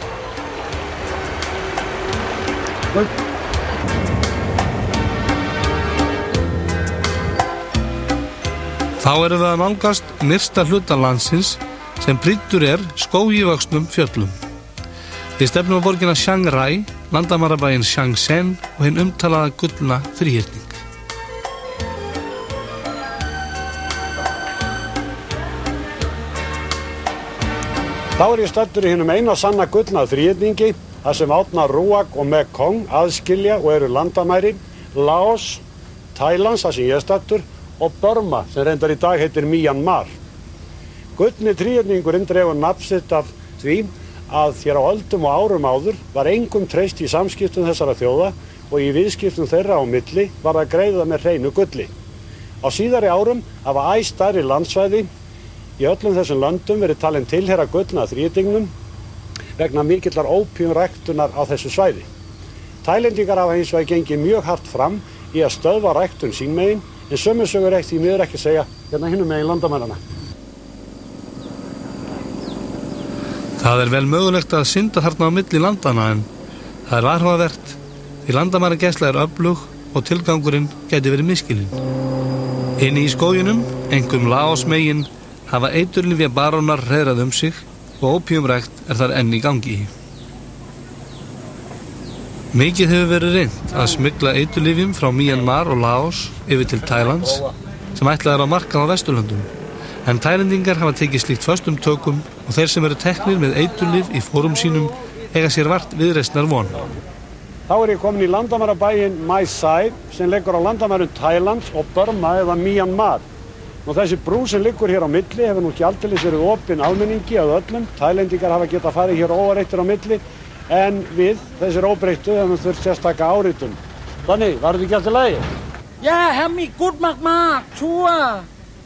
Þá erum við að nálgast nyrsta hluta landsins sem prýddur er skógivöxnum fjöllum. Við stefnum á borgina Chiang Rai, landamarabæinn Chiang Sen og hinn umtalaða gullna þríhyrning. Þá er ég staddur í hinum eina sanna gullna þríhyrningi, þar sem átna Ruak og Mekong aðskilja og eru landamæri, Laos, Thailands, þar sem ég er staddur, og Burma, sem reyndar í dag heitir Myanmar. Gullni þríhyrningurinn dregur nafn sitt af því að hér á öldum og árum áður var engum treyst í samskiptum þessara þjóða og í viðskiptum þeirra á milli var að greiða með hreinu gulli. Á síðari árum hafa æ stærri landsvæði í öllum þessum löndum verið talin tilheyra gullna þríhyrningnum vegna mikillar ópíumræktunar á þessu svæði. Tailendingar hafa hins vegar gengið mjög hart fram í að stöðva ræktun sín megin, en sömu sögur ekki því miður ekki segja hérna hinum megin landamærana. Það er vel mögulegt að synda þarna á milli landana en það er varhugavert því landamæragæsla er öflug og tilgangurinn gæti verið misskilinn. Inni í skóginum, einkum Laos megin, hafa eiturlyfja barónar hreiðrað um sig og ópíumrækt er þar enn í gangi. Mikið hefur verið reynt að smygla eiturlyfjum frá Myanmar og Laos yfir til Thailands sem ætlað er á markað á Vesturlöndum. En Tailendingar hafa tekið slíkt föstum tökum og þeir sem eru teknir með eiturlyf í fórum sínum eiga sér vart viðreisnar von. Þá er ég komin í landamærabæinn Mae Sai sem liggur á landamærum Thailands og Burma eða Myanmar. Nú þessi brú sem liggur hér á milli hefur nú ekki aldeilis verið opin almenningi að öllum. Tailendingar hafa getað farið hér óvareittir á milli en við, þessir óbreyttu, hefum þurft sérstaka áritun. Þannig, var þetta ekki alltaf lagi? Já, hemmi, gútt mาก-mák, sjúa.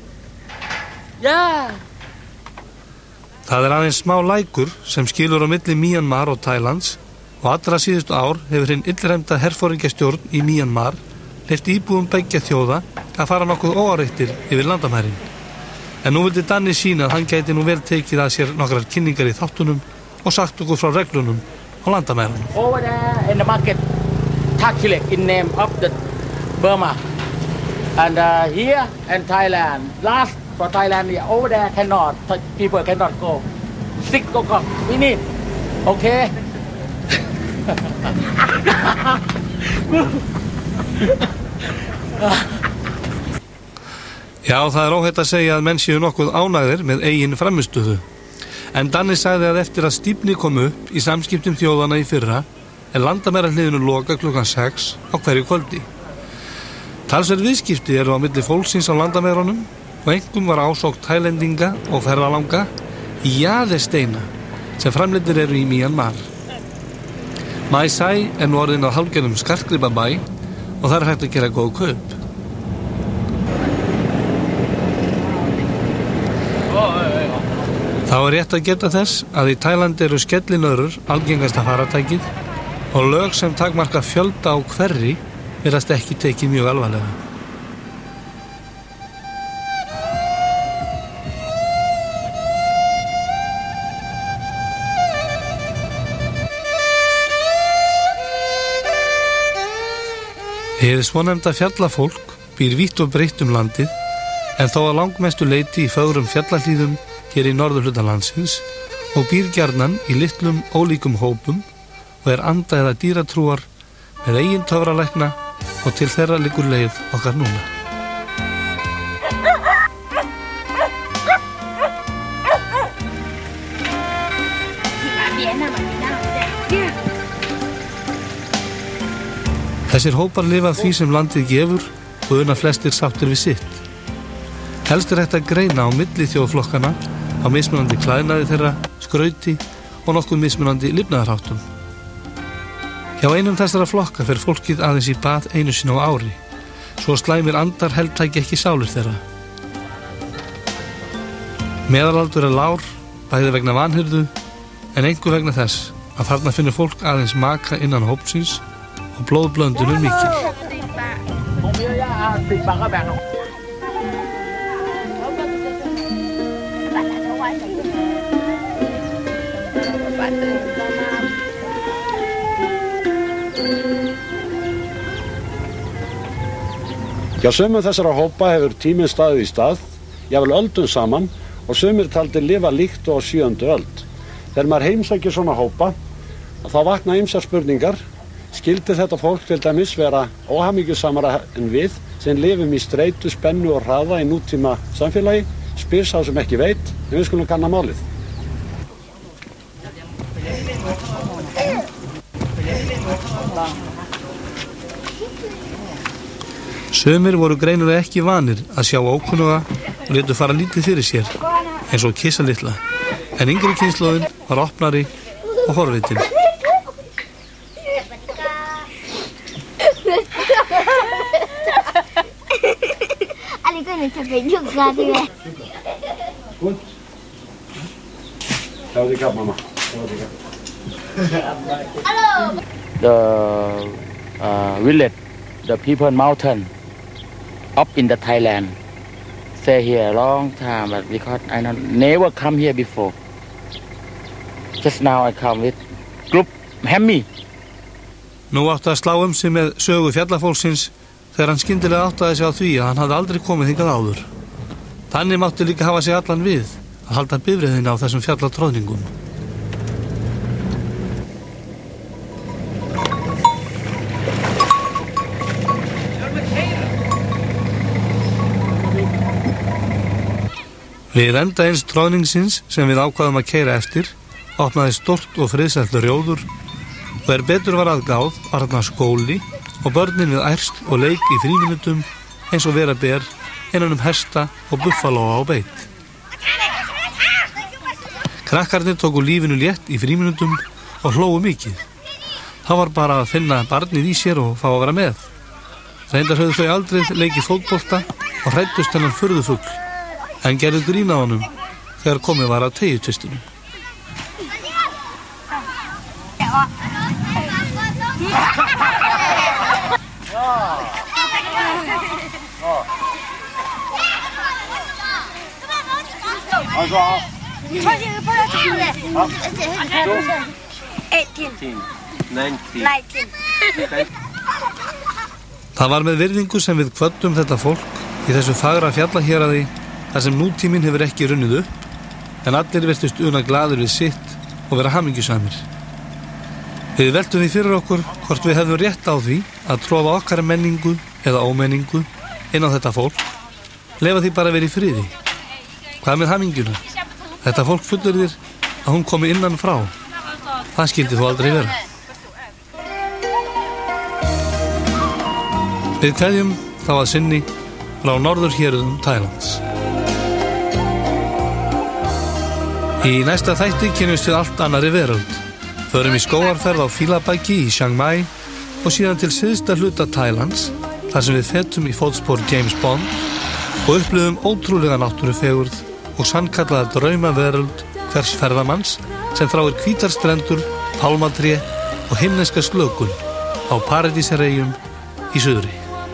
Já. Það er aðeins smá lækur sem skilur á milli Myanmar og Thailands og allra síðustu ár hefur hinn illræmda herforingjastjórn í Myanmar leyft íbúum beggja þjóða að fara nokkuð óáreittir yfir landamærin. En nú vildi Danni sína að hann gæti nú vel tekið að sér nokkrar kynningar í þáttunum og sagt okkur frá reglunum á landamærunum. Over there in the market, Takilek in name of the Burma. And uh, here in Thailand, last for Thailand, over there cannot, people cannot go. Six o'clock, we need, okay? Já, það er óhætt að segja að menn séu nokkuð ánægðir með eigin framistöðu. En Danni sagði að eftir að stífni kom upp í samskiptum þjóðana í fyrra er landamærahliðinu loka klukkan sex á hverju kvöldi. Talsverð viðskipti eru á milli fólksins á landamærunum og einkum var ásókn Tailendinga og ferðalanga í jaðarsteina sem framleiddir eru í Myanmar. Mae Sai er nú orðin að hálfgerðum skartgripabæ og það er hægt að gera góð kaup. Þá er rétt að geta þess að í Tælandi eru skellinöðrur algengasta faratækið og lög sem takmarka fjölda á hverri virðast ekki tekið mjög alvarlega. Hið svonefnda fjallafólk býr vítt og breitt um landið en þó að langmestu leyti í fögrum fjallahlíðum hér í norðurhluta landsins og býr gjarnan í litlum ólíkum hópum og er anda eða dýratrúar með eigin töfralækna og til þeirra liggur leið okkar núna. Þessir hópar lifa af því sem landið gefur og una flestir sáttir við sitt. Helst er hægt að greina á milli þjóðflokkana á mismunandi klæðnaði þeirra, skrauti og nokkuð mismunandi lifnaðarháttum. Hjá einum þessara flokka fer fólkið aðeins í bað einu sinni á ári, svo slæmir andar heltæki ekki sálir þeirra. Meðalaldur er lár, bæði vegna vanhirðu, en einhver vegna þess að þarna finnur fólk aðeins maka innan hópsins og blóðblöndun er mikil. Hjá sumum þessara hópa hefur tíminn staðið í stað, jafnvel öldum saman og sumir taldir lifa líkt og á sjöundu öld. Þegar maður heimsækir svona hópa, þá vakna ýmsar spurningar. Skyldi þetta fólk til dæmis vera óhamingjusamara en við sem lifum í streitu, spennu og hraða í nútíma samfélagi? Spyr sá sem ekki veit, en við skulum kanna málið. Sumir voru greinilega ekki vanir að sjá ókunnuga og létu fara lítið fyrir sér, eins og Kissa litla, en yngri kynslóðin var opnari og horfitin. Gut. Schau dich ab, Mama. Schau dich ab. The uh, village, the people mountain up in the Thailand stay here a long time, but because I don't, never come here before. Just now I come with group Hemmi. Nú átti að slá um sig með sögu fjallafólksins þegar hann skyndilega áttaði sig á því að hann hafði aldrei komið hingað áður. Þannig mátti líka hafa sig allan við að halda bifreiðina á þessum fjallatróðningum. Við enda eins tróðningsins sem við ákvaðum að keyra eftir opnaði stórt og friðsælt rjóður og er betur var að gáð var þarna skóli og börnin við ærst og leik í fríminutum eins og vera ber innan um hesta og buffalóa á beit. Krakkarnir tóku lífinu létt í fríminutum og hlógu mikið. Það var bara að finna barnið í sér og fá að vera með. Reyndar höfðu þau aldrei leikið fótbolta og hræddust þennan furðufugl, en gerðu grín á honum þegar komið var að teygjutvistinu. Það var með virðingu sem við kvöddum þetta fólk í þessu fagra fjallahéraði þar sem nútíminn hefur ekki runnið upp, en allir virtust una glaður við sitt og vera hamingjusamir. Við veltum því fyrir okkur hvort við hefðum rétt á því að trofa okkar menningu eða ómenningu inn á þetta fólk, leyfa því bara verið í friði. Hvað með hamingjuna? Þetta fólk fullyrðir að hún komi innan frá. Það skyldi þó aldrei vera. Við kveðjum þá að sinni frá norðurhéruðum Tælands. Í næsta þætti kynnumst við allt annarri veröld. Förum í skógarferð á Fílabæki í Chiang Mai og síðan til syðsta hluta Tælands, þar sem við fetum í fótspor James Bond og upplifum ótrúlega náttúrufegurð og sannkallaða draumaveröld hvers ferðamanns sem þráir hvítar strendur, pálmatré og himneska slökun á paradísareyjum í suðri.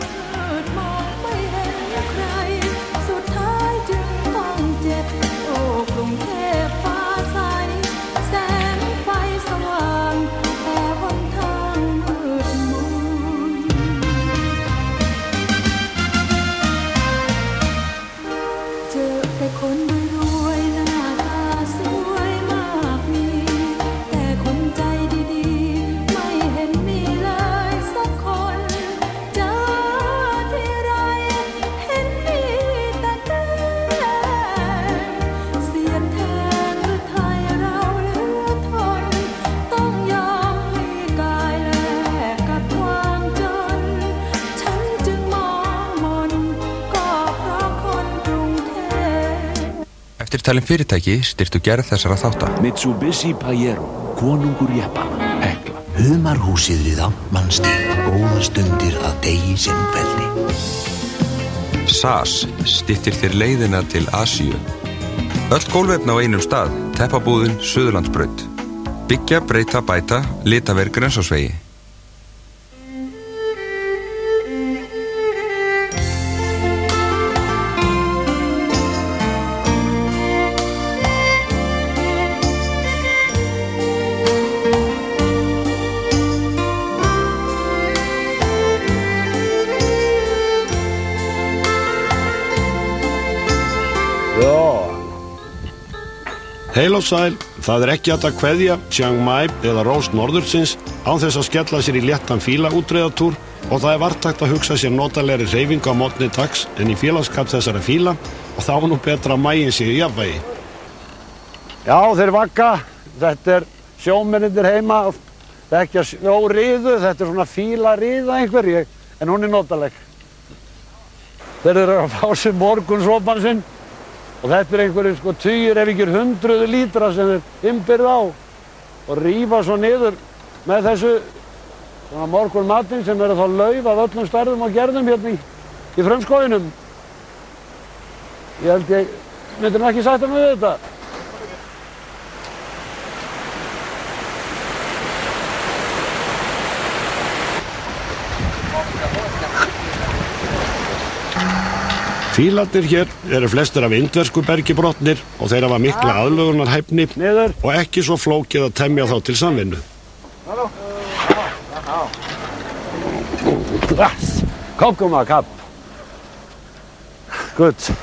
Eftirtalin fyrirtæki styrktu gerð þessara þátta. Mitsubishi Pajero, konungur Japana, Hekla. Humarhúsið við Amtmannsstíg, góðar stundir að degi sem kveldi. S A S styttir þér leiðina til Asíu. Öll gólfefni á einum stað, teppabúðin Suðurlandsbraut. Byggja, breyta, bæta, litaver Grensásvegi. Heil og sæl, það er ekki hægt að kveðja Chiang Mai eða Rós norðursins án þess að skella sér í léttan fílaútreiðatúr og það er vartækt að hugsa sér notalegri hreyfingu á morgni dags en í félagskap þessara fíla og þá er nú betra að mægin sig í jafnvægi. Já, þeir vagga. Þetta er sjómennirnir heima Þekkja snjóriðu, þetta er svona fílariða einhver, ég, en hún er notaleg. Þeir eru að fá sér morgunsopan sinn og þetta er einhverju sko tugir ef ekki hundruðu lítra sem þeir innbyrð á og rífa svo niður með þessu svona morgunmatinn sem eru þá lauf af öllum stærðum og gerðum hérna í, í frumskóginum. Ég held ég myndi nú ekki sætta mig við þetta. Fílarnir hér eru flestir af indversku bergibrotnir og þeir hafa mikla aðlögunarhæfni og ekki svo flókið að temja þá til samvinnu. Kom, kom að kapp. Good.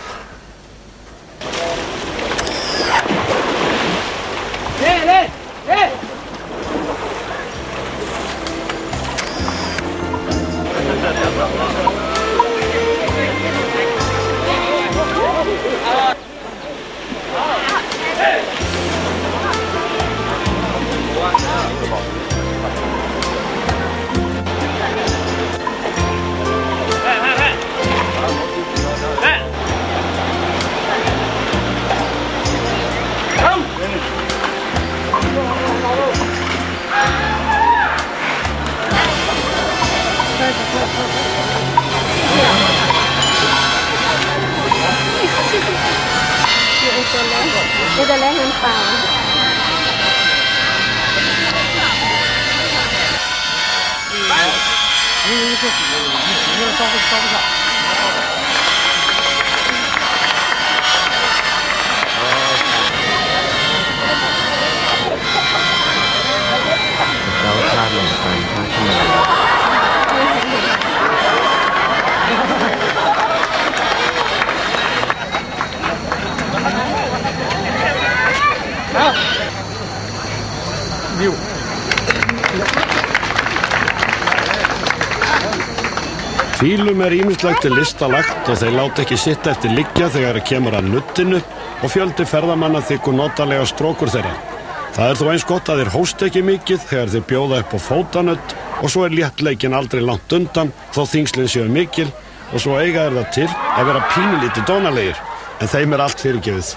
Đây là hình phẳng. Fílum er ýmislegt til listalagt og þeir láta ekki sitt eftir liggja þegar kemur að nuddinu og fjöldi ferðamanna þykkur notalega strókur þeirra. Það er þó eins gott að þeir hósta ekki mikið þegar þeir bjóða upp á fótanudd og svo er léttleikin aldrei langt undan þó þingslinn séu mikil og svo eiga þeir það til að vera pínulítið dónalegir en þeim er allt fyrirgefið.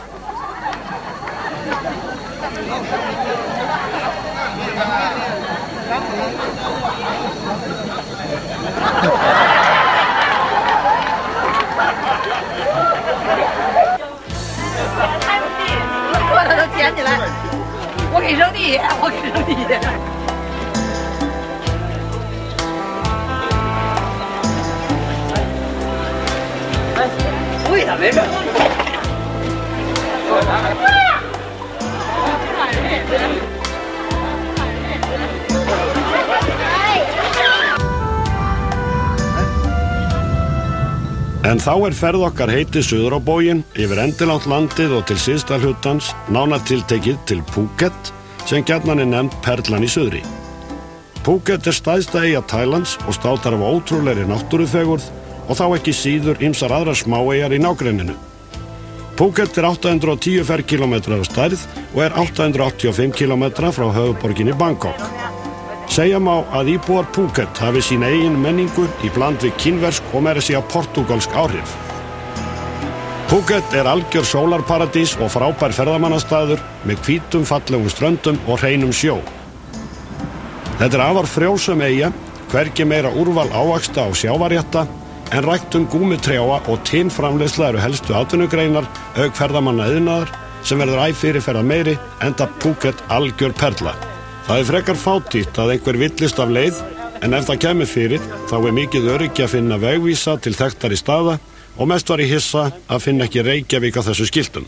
En þá er ferð okkar heitið suður á bóginn yfir endilangt landið og til syðsta hlutans nánar tiltekið til Phuket sem gjarnan er nefnd perlan í suðri. Phuket er stærsta eyja Tælands og státar af ótrúlegri náttúrufegurð og þá ekki síður ýmsar aðrar smáeyjar í nágrenninu. Phuket er átta hundruð og tíu ferkílómetrar á stærð og er átta hundruð áttatíu og fimm kílómetra frá höfuðborginni Bangkok. Segja má að íbúar Phuket hafi sín eigin menningu í bland við kínversk og meira segja portúgalsk áhrif. Phuket er algjör sólarparadís og frábær ferðamannastaður með hvítum fallegum ströndum og hreinum sjó. Þetta er afar frjósum eyja, hvergi meira úrval ávaxta og sjávarrétta en ræktun gúmitrjáa og tinnframleiðsla eru helstu atvinnugreinar auk ferðamannaiðnaðar sem verður æ fyrirferða meiri enda Phuket algjör perla. Það er frekar fátítt að einhver villist af leið en ef það kemur fyrir þá er mikið öryggi að finna vegvísa til þekktari staða og mest var ég hissa að finna ekki Reykjavík á þessu skiltum.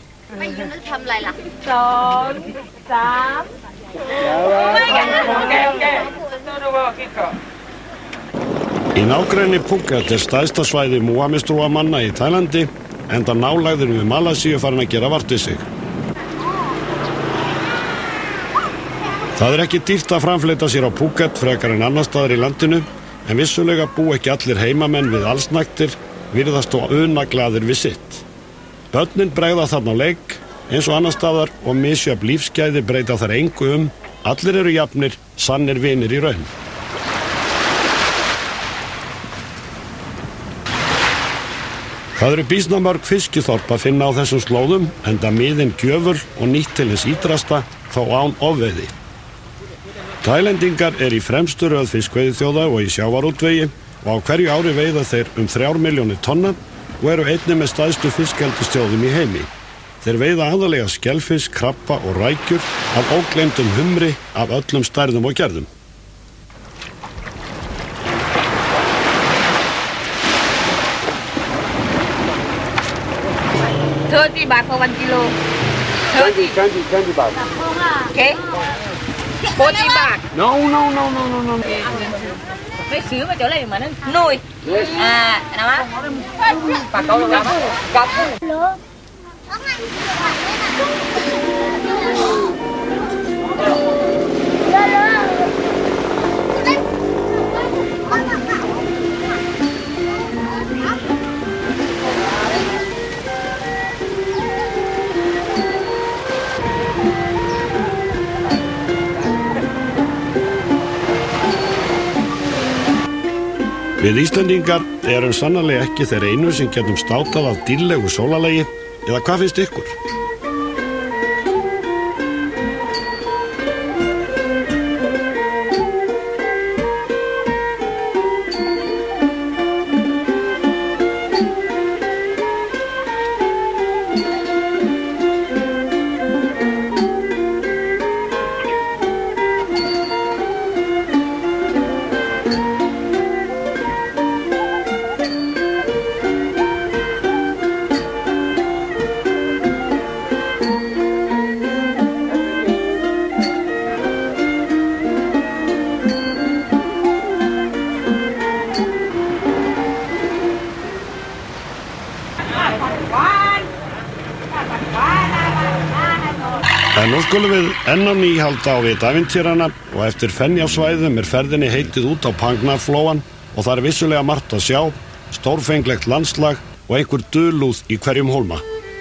Í nágrenni Phuket er stærsta svæði Múhamestrúa manna í Tælandi enda nálægður við Malasíu farin að gera vart við sig. Það er ekki dýrt að framfleyta sér á Phuket frekar en annar staðar í landinu en vissulega bú ekki allir heimamenn við allsnægtir virðast og unaglaðir við sitt. Börnin bregða þarna á leik eins og annar staðar og misjöfn lífsgæði breyta þar engu um Allir eru jafnir, sannir vinir í raun. Það eru býsna mörg fiskiþorp að finna á þessum slóðum, enda miðin gjöful og nýtt til hins ítrasta, þó án ofveiði. Taílendingar er í fremstu röð fiskveiðiþjóða og í sjávarútvegi og á hverju ári veiða þeir um þrjár milljónir tonna og eru einnig með stærstu fiskeldisþjóðum í heimi. Þeir veiða aðalega skelfisk, krabba og rækjur af ógleymdum humri af öllum stærðum og gerðum. thirty baht for one kilo. thirty. twenty, twenty baht. Okay. forty baht. No, no, no, no, no, no. Mấy xíu mà chỗ này mà nó nuôi. À, nào á. Bà câu luôn á. Cọc. Við Íslendingar erum sannarlega ekki þeir einu sem getum státað af dýrlegu sólarlagi, eða hvað finnst ykkur? En nú skulum við enn á ný halda á við ævintýrana og eftir Fenjasvæðum er ferðinni heitið út á Pangnaflóan og það er vissulega margt að sjá, stórfenglegt landslag og einhver dulúð í hverjum hólma.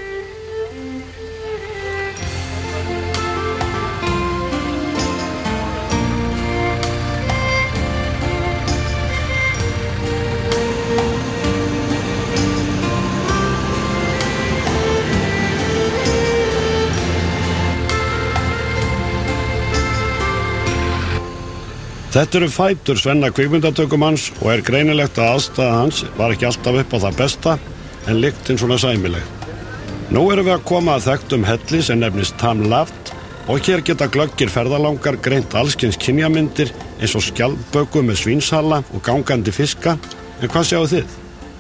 Þetta eru fætur Svenna kvikmyndatökumanns og er greinilegt að aðstæða hans var ekki alltaf upp á það besta en lyktin svona sæmileg. Nú erum við að koma að þekktum helli sem nefnist Tam Laft og hér geta glöggir ferðalangar greint allskyns kynjamyndir eins og skjaldböku með svínshala og gangandi fiska, en hvað sjáu þið?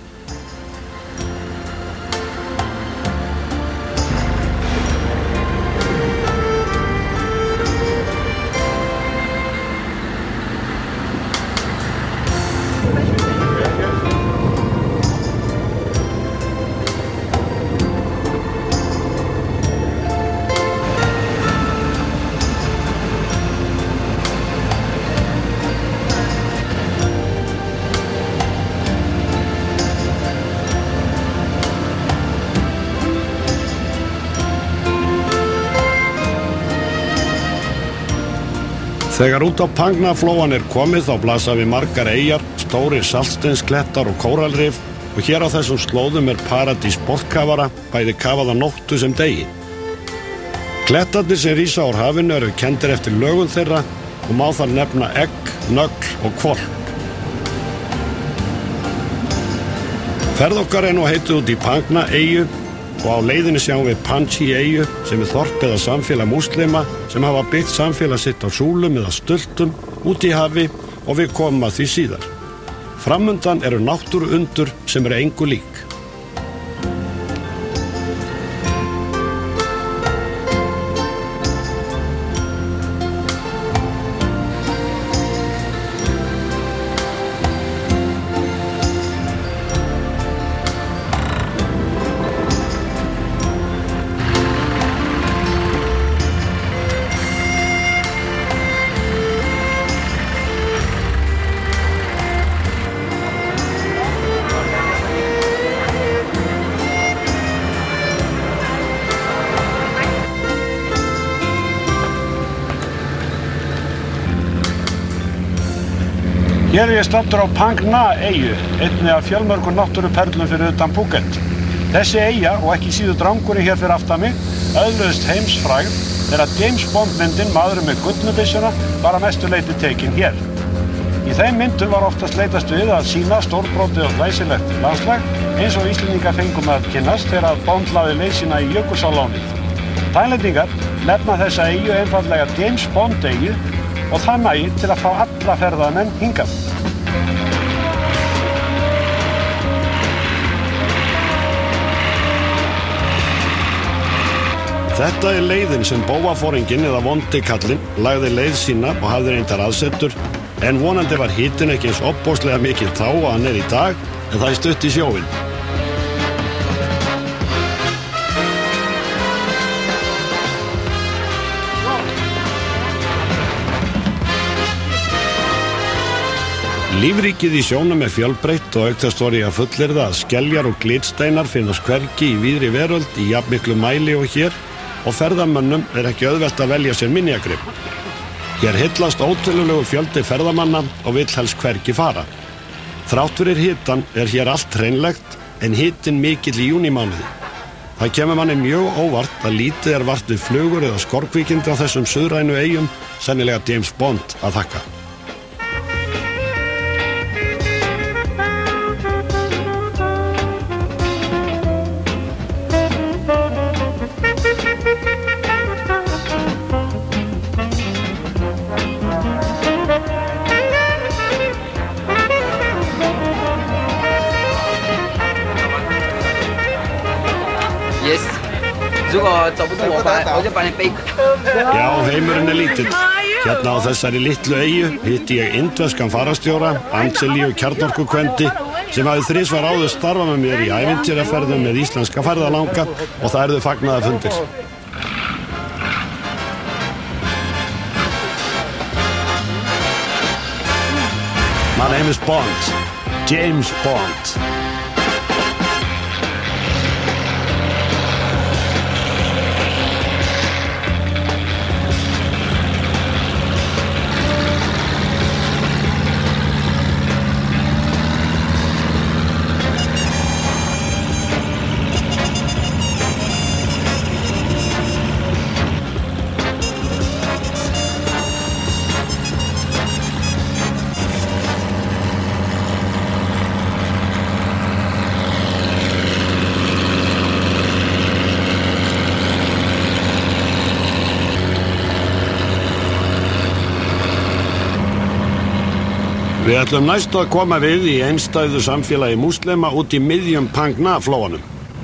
Þegar út á Pangnaflóan er komið þá blasa við margar eyjar, stórir saltsteinsklettar og kóralrif og hér á þessum slóðum er paradís botnkafara, bæði kafaða nóttu sem degi. Klettarnir sem rísa úr hafinu eru kenndir eftir lögun þeirra og má þar nefna egg, nögl og hvolp. Ferð okkar er nú heitið út í Pangna eyju og á leiðinni sjáum við Panchi eyju sem er þorp eða samfélag múslima sem hafa byggt samfélag sitt á súlum eða stultum út í hafi og við komum að því síðar. Framundan eru náttúruundur sem eru engu lík. Hér er ég staddur á Phang Nga eyju, einni af fjölmörgum náttúruperlum fyrir utan Phuket. Þessi eyja, og ekki síður drangurinn hér fyrir aftan mig, öðluðust heimsfrægð þegar James Bond myndin Maðurinn með gullnubyssuna var að mestu leyti tekin hér. Í þeim myndum var oftast leitast við að sýna stórbrotið og glæsilegt landslag eins og Íslendingar fengum að kynnast þegar Bond lagði leið sína í Jökulsárlónið. Tælendingar nefna þessa eyju einfaldlega James Bond eyju og það nægir til að fá alla ferðamenn hingað. Þetta er leiðin sem bóaforinginn eða vondi kallinn lagði leið sína og hafði reyndar aðsetur, en vonandi var hitinn ekki eins opbóðslega mikið þá að hann er í dag, en það er stutt í sjóinn. Lífríkið í sjónum er fjölbreytt og auk þess þori ég að fullyrða að skeljar og glitsteinar finnast hvergi í víðri veröld í jafn miklu mæli og hér og ferðamönnum er ekki auðvelt að velja sér minjagrip. Hér hyllast ótölulegur fjöldi ferðamanna og vill helst hvergi fara. Þrátt fyrir hitann er hér allt hreinlegt en hitinn mikill í júnímánuði. Það kemur manni mjög óvart að lítið er vart við flugur eða skorkvíkindi á þessum suðrænu eyjum, sennilega James Bond að þakka. Já, heimurinn er lítill. Hérna á þessari litlu eyju hitti ég indverskan fararstjóra, Angelíu Kjarnorkukvendi, sem hafði þrisvar áður starfað með mér í ævintýraferðum með íslenska ferðalanga og það eru fagnaðarfundir. My name is Bond, James Bond. Við ætlum næstu að koma við í einstæðu samfélagi múslima út í miðjum Phang Nga flóanum.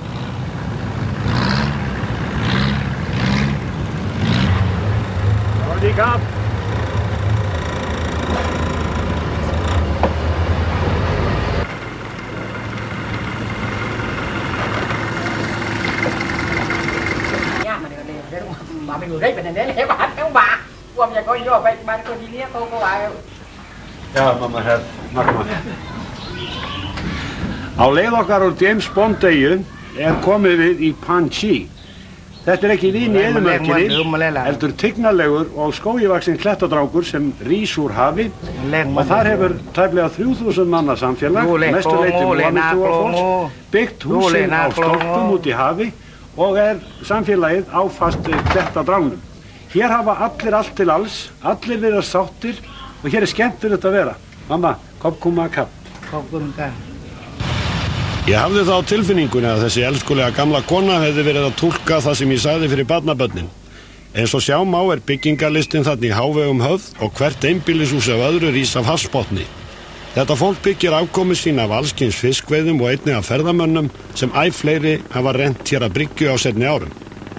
Sawadee-kap. Já, mamma hef, magma. Á leið okkar úr James Bond eyju er komið við í Pan Chi. Þetta er ekki vín í eyðimörkinni, heldur tignarlegur og skógivaxinn klettadrákur sem rís úr hafi og þar hefur tæplega þrjú þúsund manna samfélag, mestu leyti vonistúafólks, byggt húsin á stólpum út í hafi og er samfélagið á fast klettadrágnum. Hér hafa allir allt til alls, allir verið sáttir og hér er skemmtilegt að vera. Mamma, kopkumakap. Kopkumakap. Ég hafði það á tilfinningunni að þessi elskulega gamla kona hefði verið að túlka það sem ég sagði fyrir barnabörnin. Eins og sjá má er byggingarlistin þarna í hávegum höfð og hvert einbýlishús af öðru rís af hafsbotni. Þetta fólk byggir afkomu sín af allskyns fiskveiðum og einnig af ferðamönnum sem æ fleiri hafa rennt hér að bryggju á seinni árum.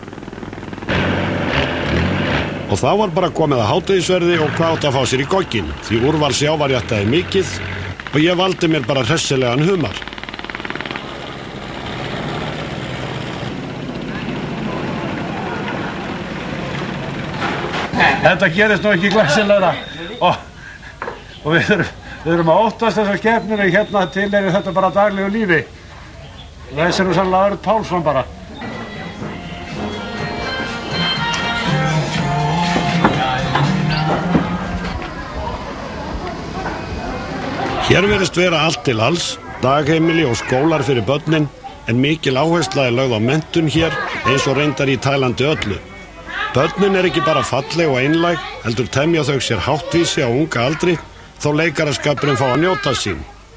Og þá var bara komið að hádegisverði og hvað átt að fá sér í gogginn, því úrval sjávarjætta er mikið og ég valdi mér bara hressilegan humar. Þetta gerist nú ekki glæsilegra og, og við erum, við erum að óttast þessar skepnur en hérna til er þetta bara daglegu lífi. Þessi er nú sannlega Örn Pálsson bara. Hér virðist vera allt til alls, dagheimili og skólar fyrir börnin, en mikil áhersla er lögð á menntun hér eins og reyndar í Tælandi öllu. Börnin er ekki bara falleg og einlæg, heldur temja þau sér háttvísi á unga aldri, þó leikaraskapurinn fá að njóta sín.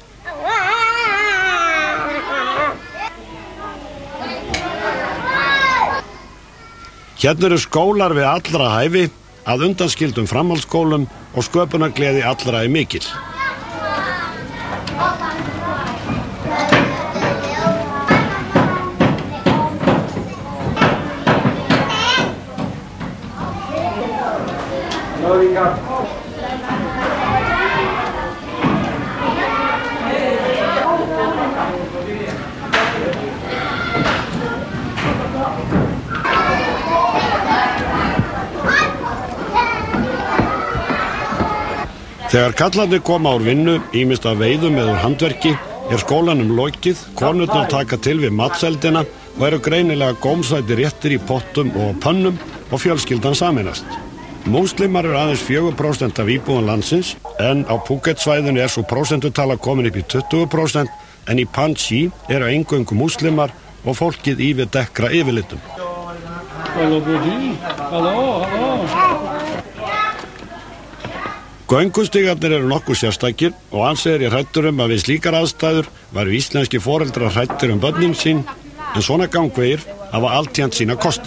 Hérna eru skólar við allra hæfi, að undanskildum framhaldsskólum og sköpunargleði allra er mikil. Þegar kallarnir koma úr vinnu, ýmist af veiðum eða úr handverki, er skólanum lokið, konurnar taka til við matseldina og eru greinilega gómsæti réttir í pottum og pönnum og fjölskyldan sameinast. Múslimar eru aðeins fjögur prósent af íbúum landsins, en á Phuket-svæðinu er svo prósentutala komin upp í tuttugu prósent, en í Panji eru eingöngu múslimar og fólkið yfir dekkra yfirlitum. Hallo, Budi. Hallo, hallo. Göngustigarnir eru nokkuð sérstakir og ansi er ég hræddur um að við slíkar aðstæður væru íslenski foreldrar hræddir um börnin sín, en svona gangvegir hafa alltjent sína kosti.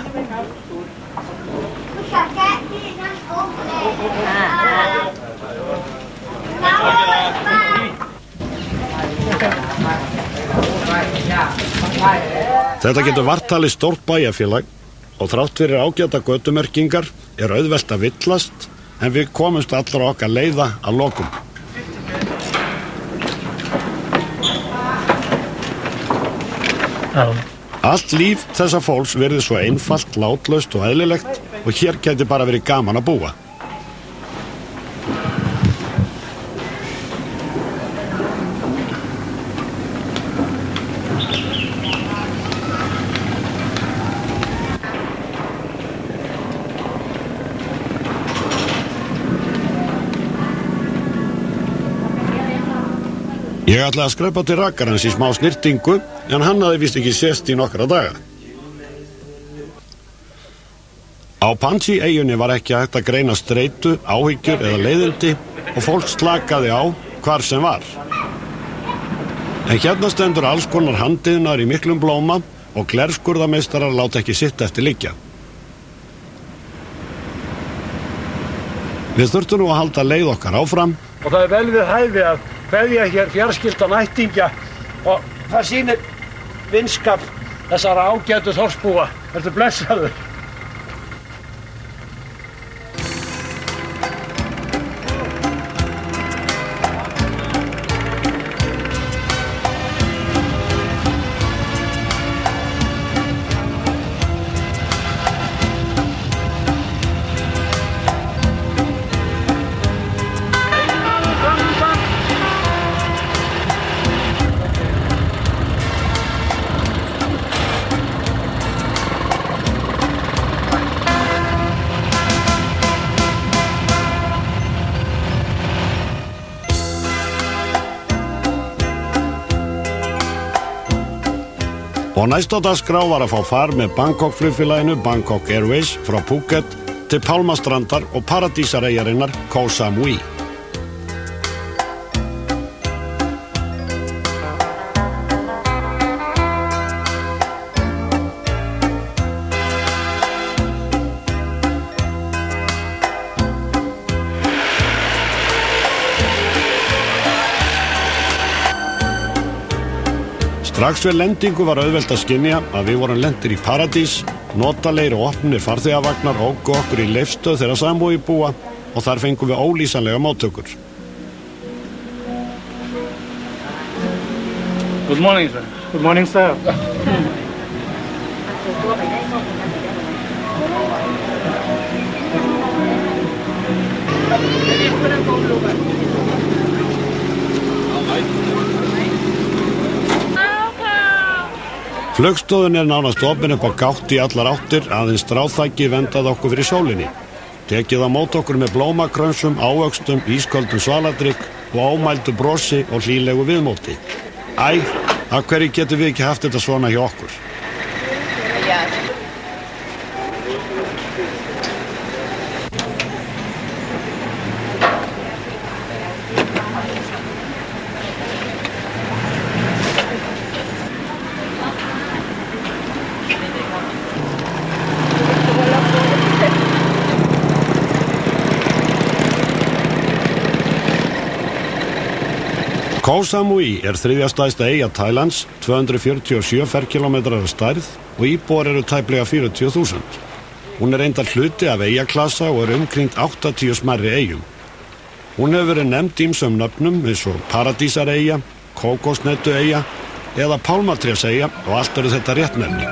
Þetta getur vart talið stórt bæjarfélag og þrátt fyrir ágæta götumerkingar er auðvelt að villast, en við komumst allra okkar leiða að lokum. Allt líf þessa fólks virðist svo einfalt, látlaust og eðlilegt og hér geti bara verið gaman að búa. Ég ætlaði að skrepa til rakarans í smá snirtingu, en hann hafði vist ekki sést í nokkra daga. Á Panji-eyjunni var ekki hægt að greina streitu, áhyggjur eða leiðindi og fólk slakaði á hvar sem var. En hérna stendur alls konar handiðnar í miklum blóma og glerskurðameistarar láta ekki sitt eftir liggja. Við þurftum nú að halda leið okkar áfram. Og það er vel við hæfi að kveðja hér fjarskyldan ættingja og það sýnir vinskap þessara ágætu þorpsbúa. Þetta er blessaður. Og næst á dagskrá var að fá far með Bangkok flugfélaginu Bangkok Airways frá Phuket til Pálmastrandar og paradísareyjarinnar Koh Samui. Strax við lendingu var auðvelt að skynja að við vorum lendir í paradís, notalegir og opnir farþegavagnar ógu okkur í leifstöð þeirra Samui búa og þar fengum við ólýsanlega móttökur. Good morning, sir. Good morning, sir. Flugstöðin er nánast opin upp á gátt í allar áttir, aðeins stráþæki vendað okkur fyrir sólinni. Tekið á mót okkur með blómakrönsum, ávöxtum, ísköldum svaladrykk og ómældu brosi og hlýlegu viðmóti. Æ, af hverju getum við ekki haft þetta svona hjá okkur? Koh Samui er þriðja stærsta eyja Tælands, tvö hundruð fjörutíu og sjö ferkílómetrar að stærð og íbúar eru tæplega fjörutíu þúsund. Hún er reyndar hluti af eyjaklasa og er umkringt áttatíu smærri eyjum. Hún hefur verið nefnd ýmsum nöfnum eins og Paradísareyja, Kókosnettueyja eða Pálmatréseyja og allt eru þetta réttnefni.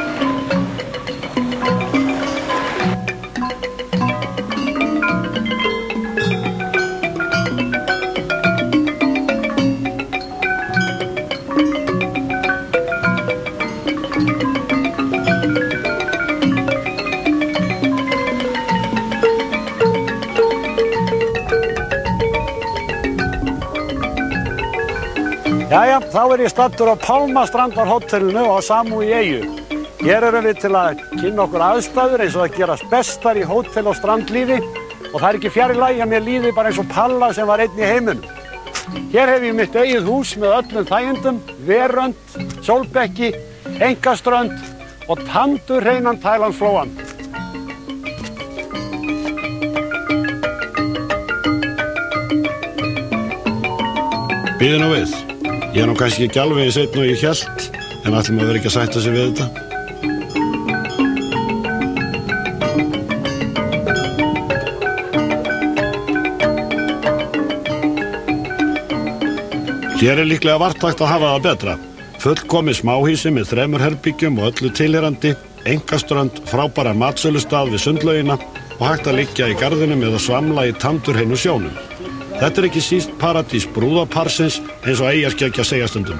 Jæja, þá er ég staddur á Pálmastrandarhótelinu á Samui eyju. Hér erum við til að kynna okkur aðstæður eins og það gerast bestar í hótel- og strandlífi og það er ekki fjarri lagi að mér líði bara eins og Palla sem var einn í heiminum. Hér hef ég mitt eigið hús með öllum þægindum, verönd, sólbekki, engaströnd og tandurhreinan Tælandsflóan. Bíðu nú við. Ég er nú kannski ekki alveg í seinna og ég hélt, en ætlum að vera ekki að sætta sig við þetta. Hér er líklega vart hægt að hafa það betra. Fullkomið smáhýsi með þremur herbyggjum og öllu tilheyrandi, engaströnd, frábæra matsölustað við sundlaugina og hægt að liggja í garðinum eða svamla í tandurhreinu sjónum. Þetta er ekki síst paradís brúðaparsins eins og eyjarskeggja segja stundum.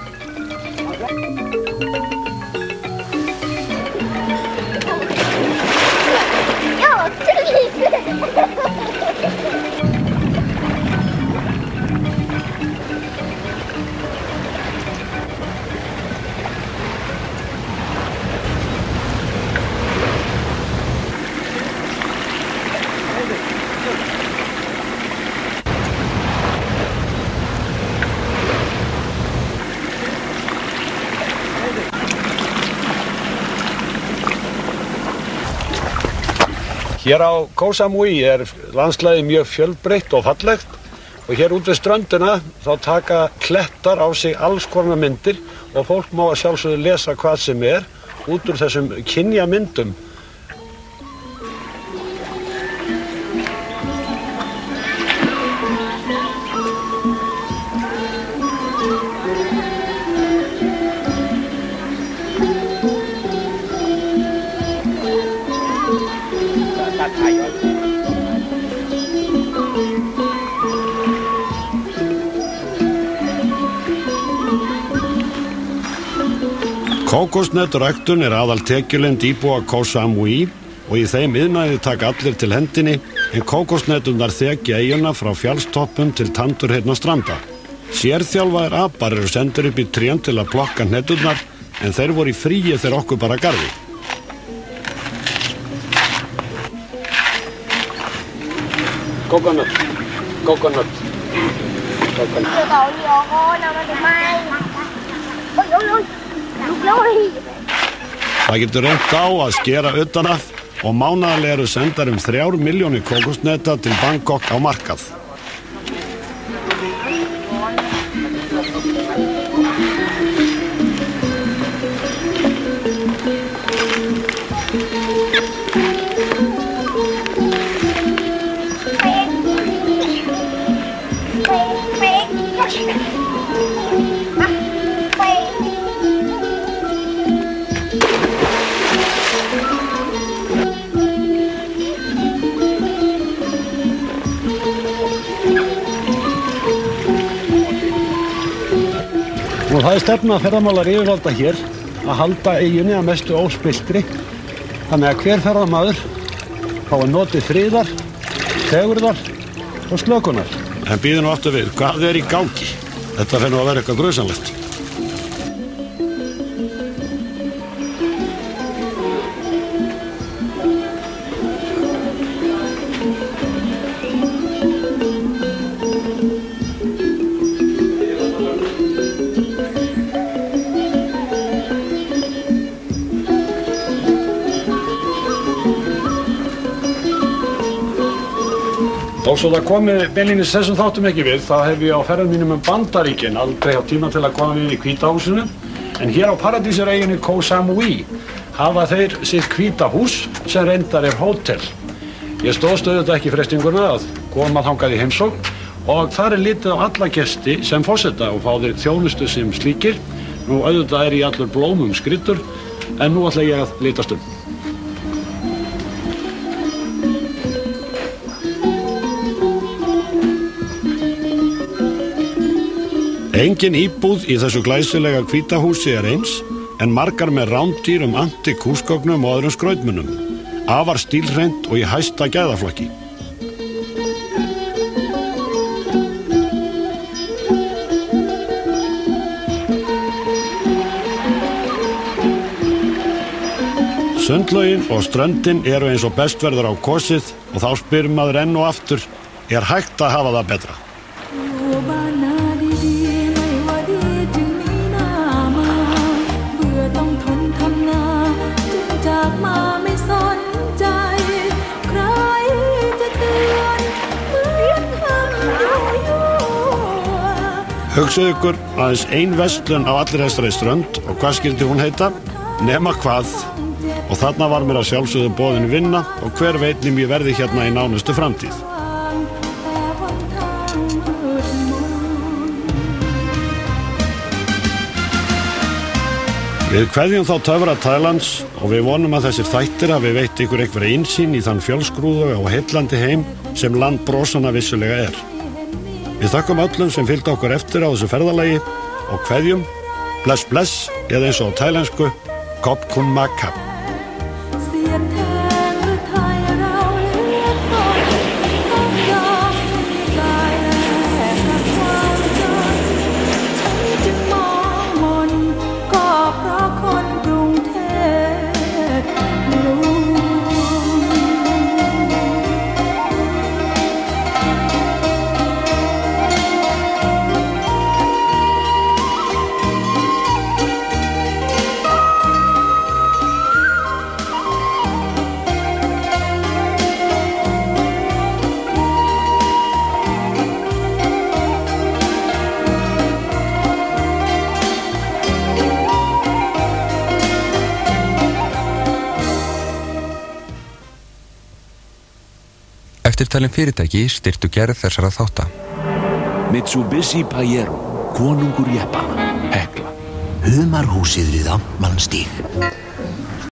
Hér á Koh Samui er landslagið mjög fjölbreytt og fallegt og hér út við ströndina þá taka klettar á sig alls konar myndir og fólk má að sjálfsögðu lesa hvað sem er út úr þessum kynjamyndum. Kókosnetturæktun er aðal tekjulind íbúa Koh Samui og í þeim iðnaði taka allir til hendinni en kókosnetturnar þekja eyjuna frá fjallstoppum til tandurhreina stranda. Sérþjálfaðir apar eru sendir upp í trén til að plokka hnetturnar en þeir voru í fríi þegar okkur bara garði. Coconut, coconut, coconut. Það getur reynt á að skera utan af og mánaðarlega eru sendar um þrjár milljónir kókosnetta til Bangkok á markað. Og það er stefna ferðamálar yfirvalda hér að halda eyjunni að mestu óspilltri þannig að hver ferðamaður fái notið friðar, fegurðar og slökunar. en býðu nú aftur við, hvað er í gangi? Þetta fer nú að vera eitthvað grausamlegt. Og svo það komi beinlínis þessum þáttum ekki við, þá hef ég á ferðum mínum um Bandaríkin aldrei á tíma til að koma við í Hvíta húsinu. En hér á paradísareyjunni Koh Samui hafa þeir sitt hvíta hús sem reyndar er hótel. Ég stóðst auðvitað ekki frestinguna að koma þangað í heimsókn og þar er litið á alla gesti sem forseta og fá þeir þjónustu sem slíkir. Nú auðvitað er ég allur blómum skryddur en nú ætla ég að litast um. Engin íbúð í þessu glæsilega hvíta húsi er eins, en margar með rándýrum, antik húsgögnum og öðrum skrautmunum. Afar stílhreint og í hæsta gæðaflokki. Sundlaugin og ströndin eru eins og best verður á kosið og þá spyr maður enn og aftur, er hægt að hafa það betra? Hugsaðu ykkur aðeins ein verslun á allri þessari strönd og hvað skyldi hún heita? Nema hvað. Og þarna var mér að sjálfsögðu boðin vinna og hver veit ným ég verði hérna í nánustu framtíð. Við kveðjum þá töfra Thailands og við vonum að þessir þættir hafi veitt ykkur einhverja innsýn í þann fjölskrúðuga og heillandi heim sem land brosanna vissulega er. Við þakkum öllum sem fylgdu okkur eftir á þessu ferðalagi og kveðjum, bless bless, eða eins og á thailensku, Khop Kun Makap. Eftirtalin fyrirtæki styrktu gerð þessara þátta. Mitsubishi Pajero, konungur jeppana, Hekla. Humarhúsið við Amtmannsstíg.